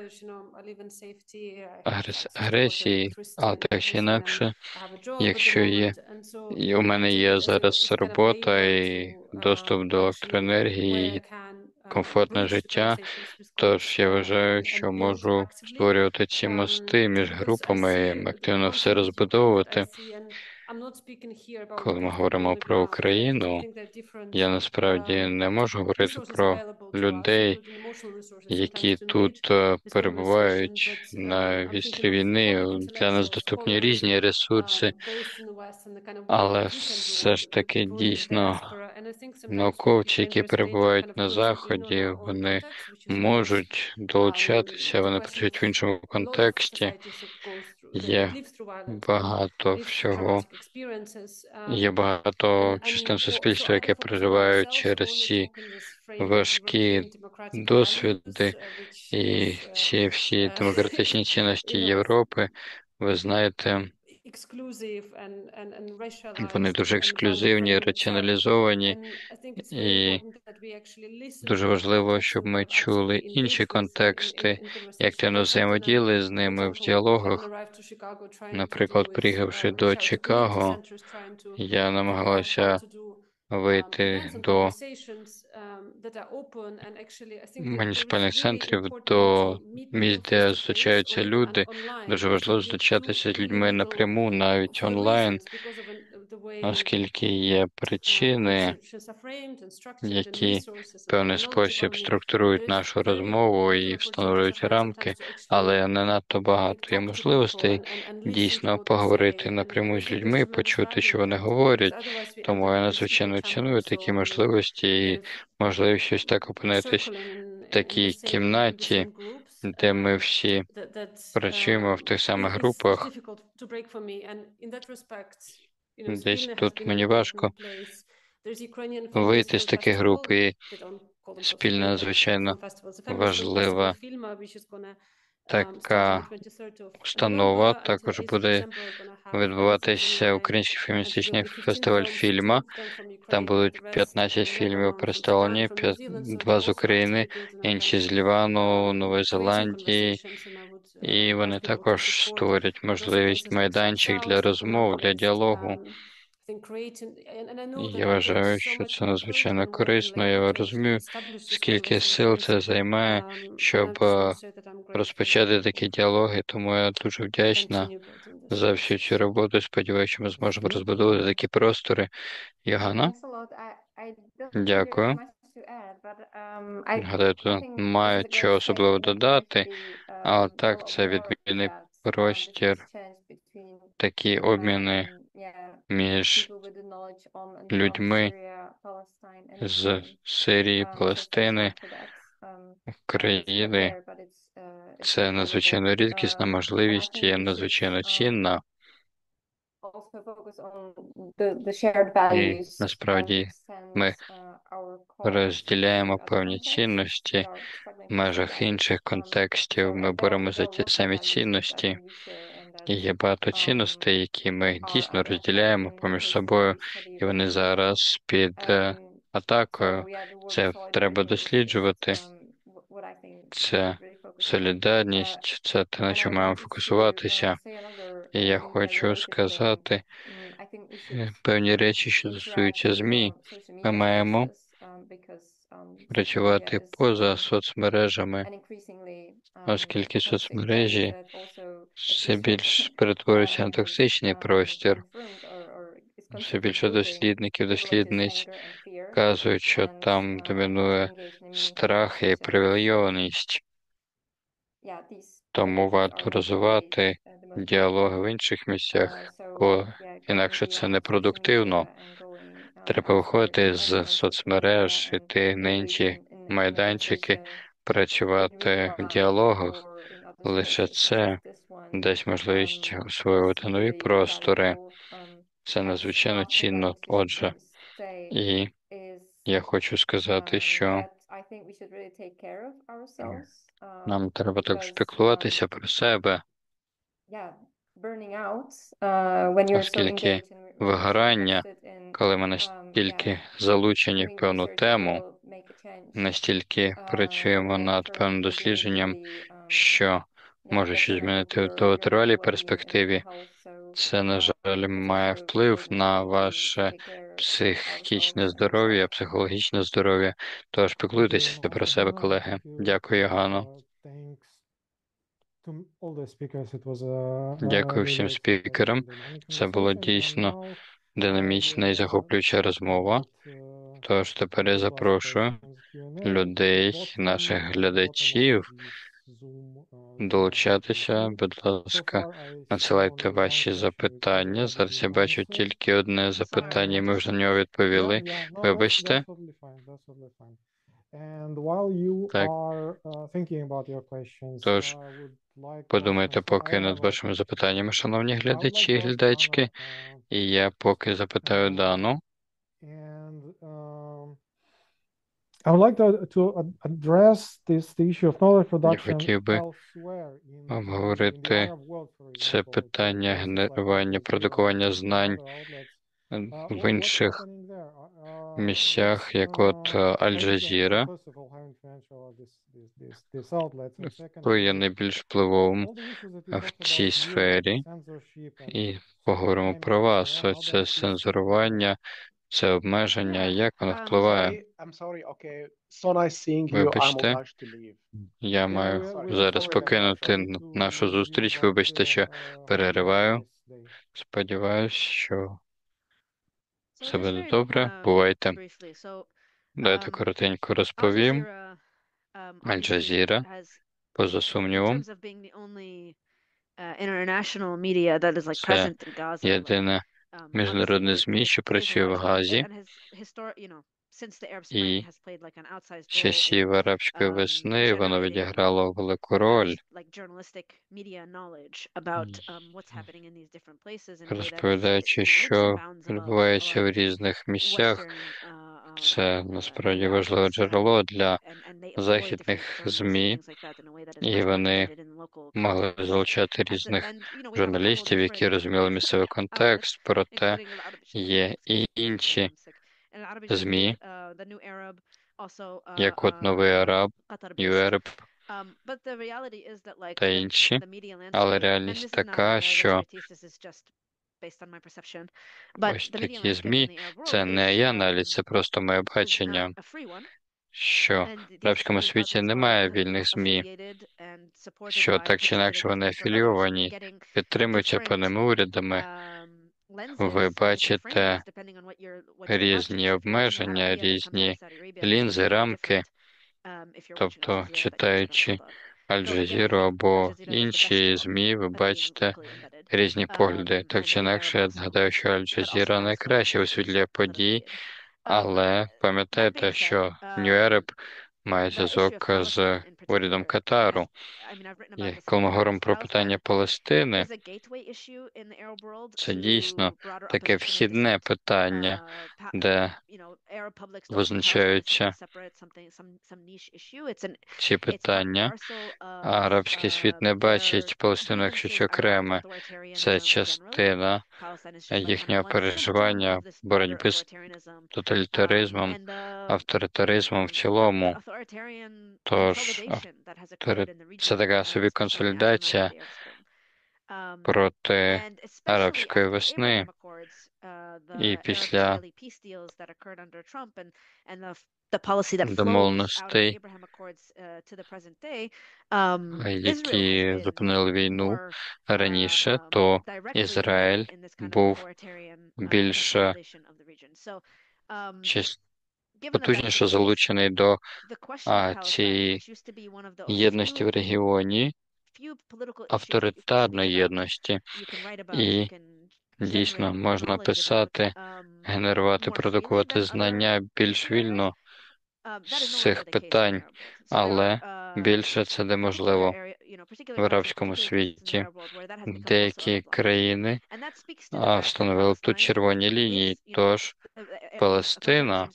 агресії, але так чи інакше, якщо є, і у мене є зараз робота і доступ до електроенергії, і комфортне життя, тож я вважаю, що можу створювати ці мости між групами і активно все розбудовувати. Коли ми говоримо про Україну, я насправді не можу говорити про людей, які тут перебувають на вістрі війни. Для нас доступні різні ресурси, але все ж таки дійсно науковці, які перебувають на Заході, вони можуть долучатися, вони працюють в іншому контексті. Є багато всього, є багато частин суспільства, яке проживають через ці важкі досвіди і ці всі демократичні цінності Європи. Ви знаєте, вони дуже ексклюзивні, раціоналізовані, і дуже важливо, щоб ми чули інші контексти і активно взаємодіяли з ними в діалогах. Наприклад, приїхавши до Чикаго, я намагалася вийти до муніципальних центрів, до місць, де зустрічаються люди. Дуже важливо зустрічатися з людьми напряму, навіть онлайн, оскільки є причини, які в певний спосіб структурують нашу розмову і встановлюють рамки, але не надто багато є можливостей дійсно поговорити напряму з людьми, почути, що вони говорять. Тому я надзвичайно ціную такі можливості і можливість щось так опинитись в такій кімнаті, де ми всі працюємо в тих самих групах. Десь тут мені важко вийти з таких груп, і спільна, звичайно, важлива така установа, також буде відбуватися Український феміністичний фестиваль фільму. Там будуть 15 фільмів представлені, 2 з України, інші з Лівану, Нової Зеландії. І вони також створять можливість майданчик для розмов, для діалогу. І я вважаю, що це надзвичайно корисно. Я розумію, скільки сил це займає, щоб розпочати такі діалоги, тому я дуже вдячна за всю цю роботу. Сподіваюся, що ми зможемо розбудовувати такі простори. Йогана, дякую. Гадаю, тут немає чого особливо додати, але так, це відмінний простір, такі обміни між людьми з Сирії, Палестини, України. Це надзвичайно рідкісна можливість і надзвичайно цінна. І насправді ми розділяємо певні цінності в межах інших контекстів. Ми боремося за ті самі цінності. І є багато цінностей, які ми дійсно розділяємо поміж собою, і вони зараз під атакою. Це треба досліджувати. Це солідарність, це те, на чому маємо фокусуватися. І я хочу сказати певні речі, що стосуються ЗМІ. Ми маємо працювати поза соцмережами, оскільки соцмережі все більш перетворюються на токсичний простір. Все більше дослідників, дослідниць кажуть, що там домінує страх і привілейованість. Тому варто розвивати діалоги в інших місцях, бо інакше це непродуктивно. Треба виходити з соцмереж, йти на інші майданчики, працювати в діалогах. Лише це дасть можливість освоювати нові простори. Це надзвичайно цінно, отже. І я хочу сказати, що нам треба також піклуватися про себе, оскільки вигорання, коли ми настільки залучені в певну тему, настільки працюємо над певним дослідженням, що може щось змінити в довготривалій перспективі, це, на жаль, має вплив на ваше психічне здоров'я, психологічне здоров'я. Тож піклуйтеся про себе, колеги. Дякую, Йоганно. Дякую всім спікерам. Це була дійсно динамічна і захоплююча розмова. Тож тепер я запрошую людей, наших глядачів, долучатися. Будь ласка, надсилайте ваші запитання. Зараз я бачу тільки одне запитання, і ми вже на нього відповіли. Вибачте. Так. Тож, подумайте поки над вашими запитаннями, шановні глядачі і глядачки. І я поки запитаю Дану. Я хотів би обговорити це питання генерування, продукування знань в інших місцях, як от Аль-Джазіра, хто є найбільш впливовим в цій сфері. І поговоримо про вас. Це цензурування, це обмеження, як воно впливає. Вибачте, я маю зараз покинути нашу зустріч. Вибачте, що перериваю. Сподіваюсь, що все буде добре. Бувайте. Дайте коротенько розповім. Аль-Джазіра, поза сумнівом, це єдине міжнародне ЗМІ, що працює в Газі, і з часів арабської весни воно відіграло велику роль, розповідаючи, що відбувається в різних місцях, Це насправді важливе джерело для західних ЗМІ, і вони могли залучати різних журналістів, які розуміли місцевий контекст, проте є і інші ЗМІ, як от Новий Араб, ЮЕРБ та інші, але реальність така, що ось такі ЗМІ – це не є аналіз, це просто моє бачення, що в арабському світі немає вільних ЗМІ, що так чи інакше вони афілійовані, підтримуються певними урядами. Ви бачите різні обмеження, різні лінзи, рамки, тобто читаючи Аль-Джазіру або інші ЗМІ, ви бачите різні погляди. Так чи інакше, я гадаю, що Аль-Джазіра найкраще висвітлює події, але пам'ятайте, що Нью-Ереб має зв'язок з урядом Катару. І коли ми говоримо про питання Палестини, це дійсно таке вхідне питання, де визначаються ці питання, а арабський світ не бачить Палестину як щось окреме. Це частина їхнього переживання боротьби з тоталітаризмом, авторитаризмом в цілому. Тож це така собі консолідація проти арабської весни. І після домовленостей, які зупинили війну раніше, то Ізраїль був більш потужніше залучений до цієї єдності в регіоні, авторитарної єдності. І дійсно можна писати, генерувати, продукувати знання більш вільно з цих питань, але більше це неможливо в арабському світі. Деякі країни встановили тут червоні лінії, тож Палестина,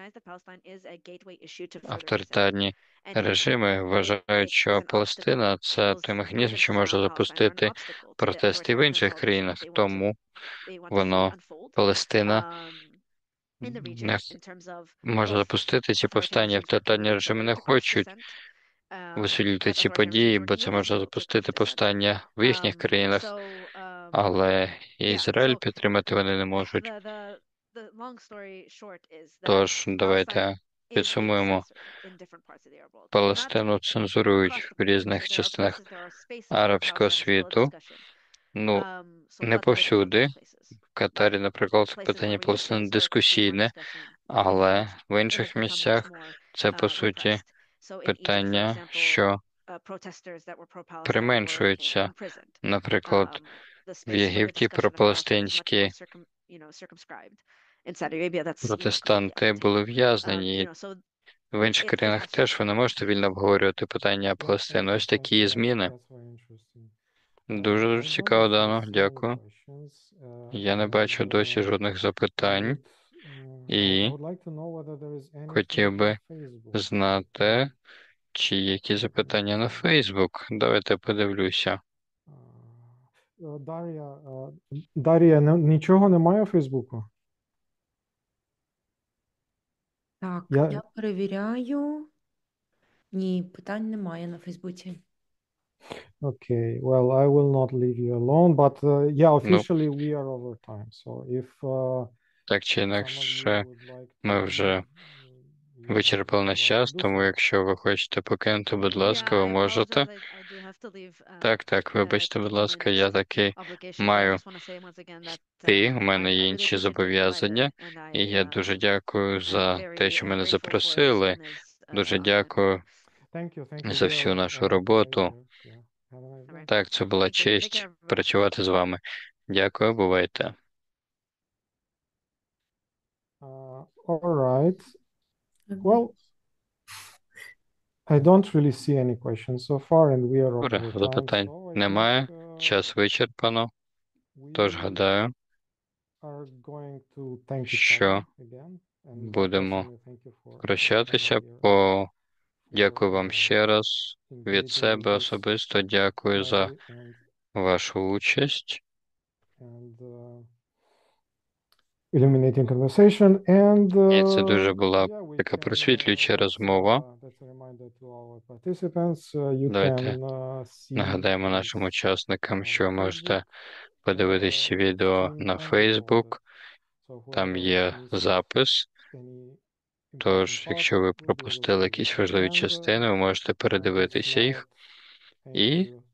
авторитарні режими вважають, що Палестина – це той механізм, що може запустити протести в інших країнах, тому Палестина не може запустити ці повстання. Авторитарні режими не хочуть висвітлювати ці події, бо це може запустити повстання в їхніх країнах, але Ізраїль підтримати вони не можуть. Тож, давайте підсумуємо. Палестину цензурують в різних частинах арабського світу. Не повсюди. В Катарі, наприклад, питання Палестини дискусійне, але в інших місцях це, по суті, питання, що применшується. Наприклад, в Єгипті пропалестинські протестанти були в'язнені. І в інших країнах теж ви не можете вільно обговорювати питання Палестини. Ось такі зміни. Дуже цікаво, Дано. Дякую. Я не бачу досі жодних запитань. І хотів би знати, чи є які запитання на Фейсбук. Давайте подивлюся. Дар'я, нічого немає у Фейсбуку? Так, Я- я перевіряю. Ні, питань немає на Фейсбуці. Okay, well, I will not leave you alone, but yeah, officially we are over time. So if Так чи some of інакше, you would like ми to, вже you вичерпали can наш час, do тому so. якщо ви хочете покинути, будь ласка, ви можете. Так, вибачте, будь ласка, я таки маю йти, у мене є інші зобов'язання, і я дуже дякую за те, що мене запросили. Дуже дякую Thank you за We всю are, нашу роботу. very good. Yeah. Have a nice day. Так, це була честь працювати з вами. Дякую, бувайте. All right. Well, I don't really see any questions so far, and we are Добре, over time, запитань so I немає, think, час вичерпано, we тож гадаю, are going to thank each що other again. будемо прощатися. Дякую вам ще раз. Від себе особисто дякую за вашу участь. Illuminating conversation and І це дуже була така просвітлююча розмова. Давайте нагадаємо нашим учасникам, що ви можете подивитися ці відео на Facebook. Там є запис. Тож, якщо ви пропустили якісь важливі частини, ви можете передивитися їх. І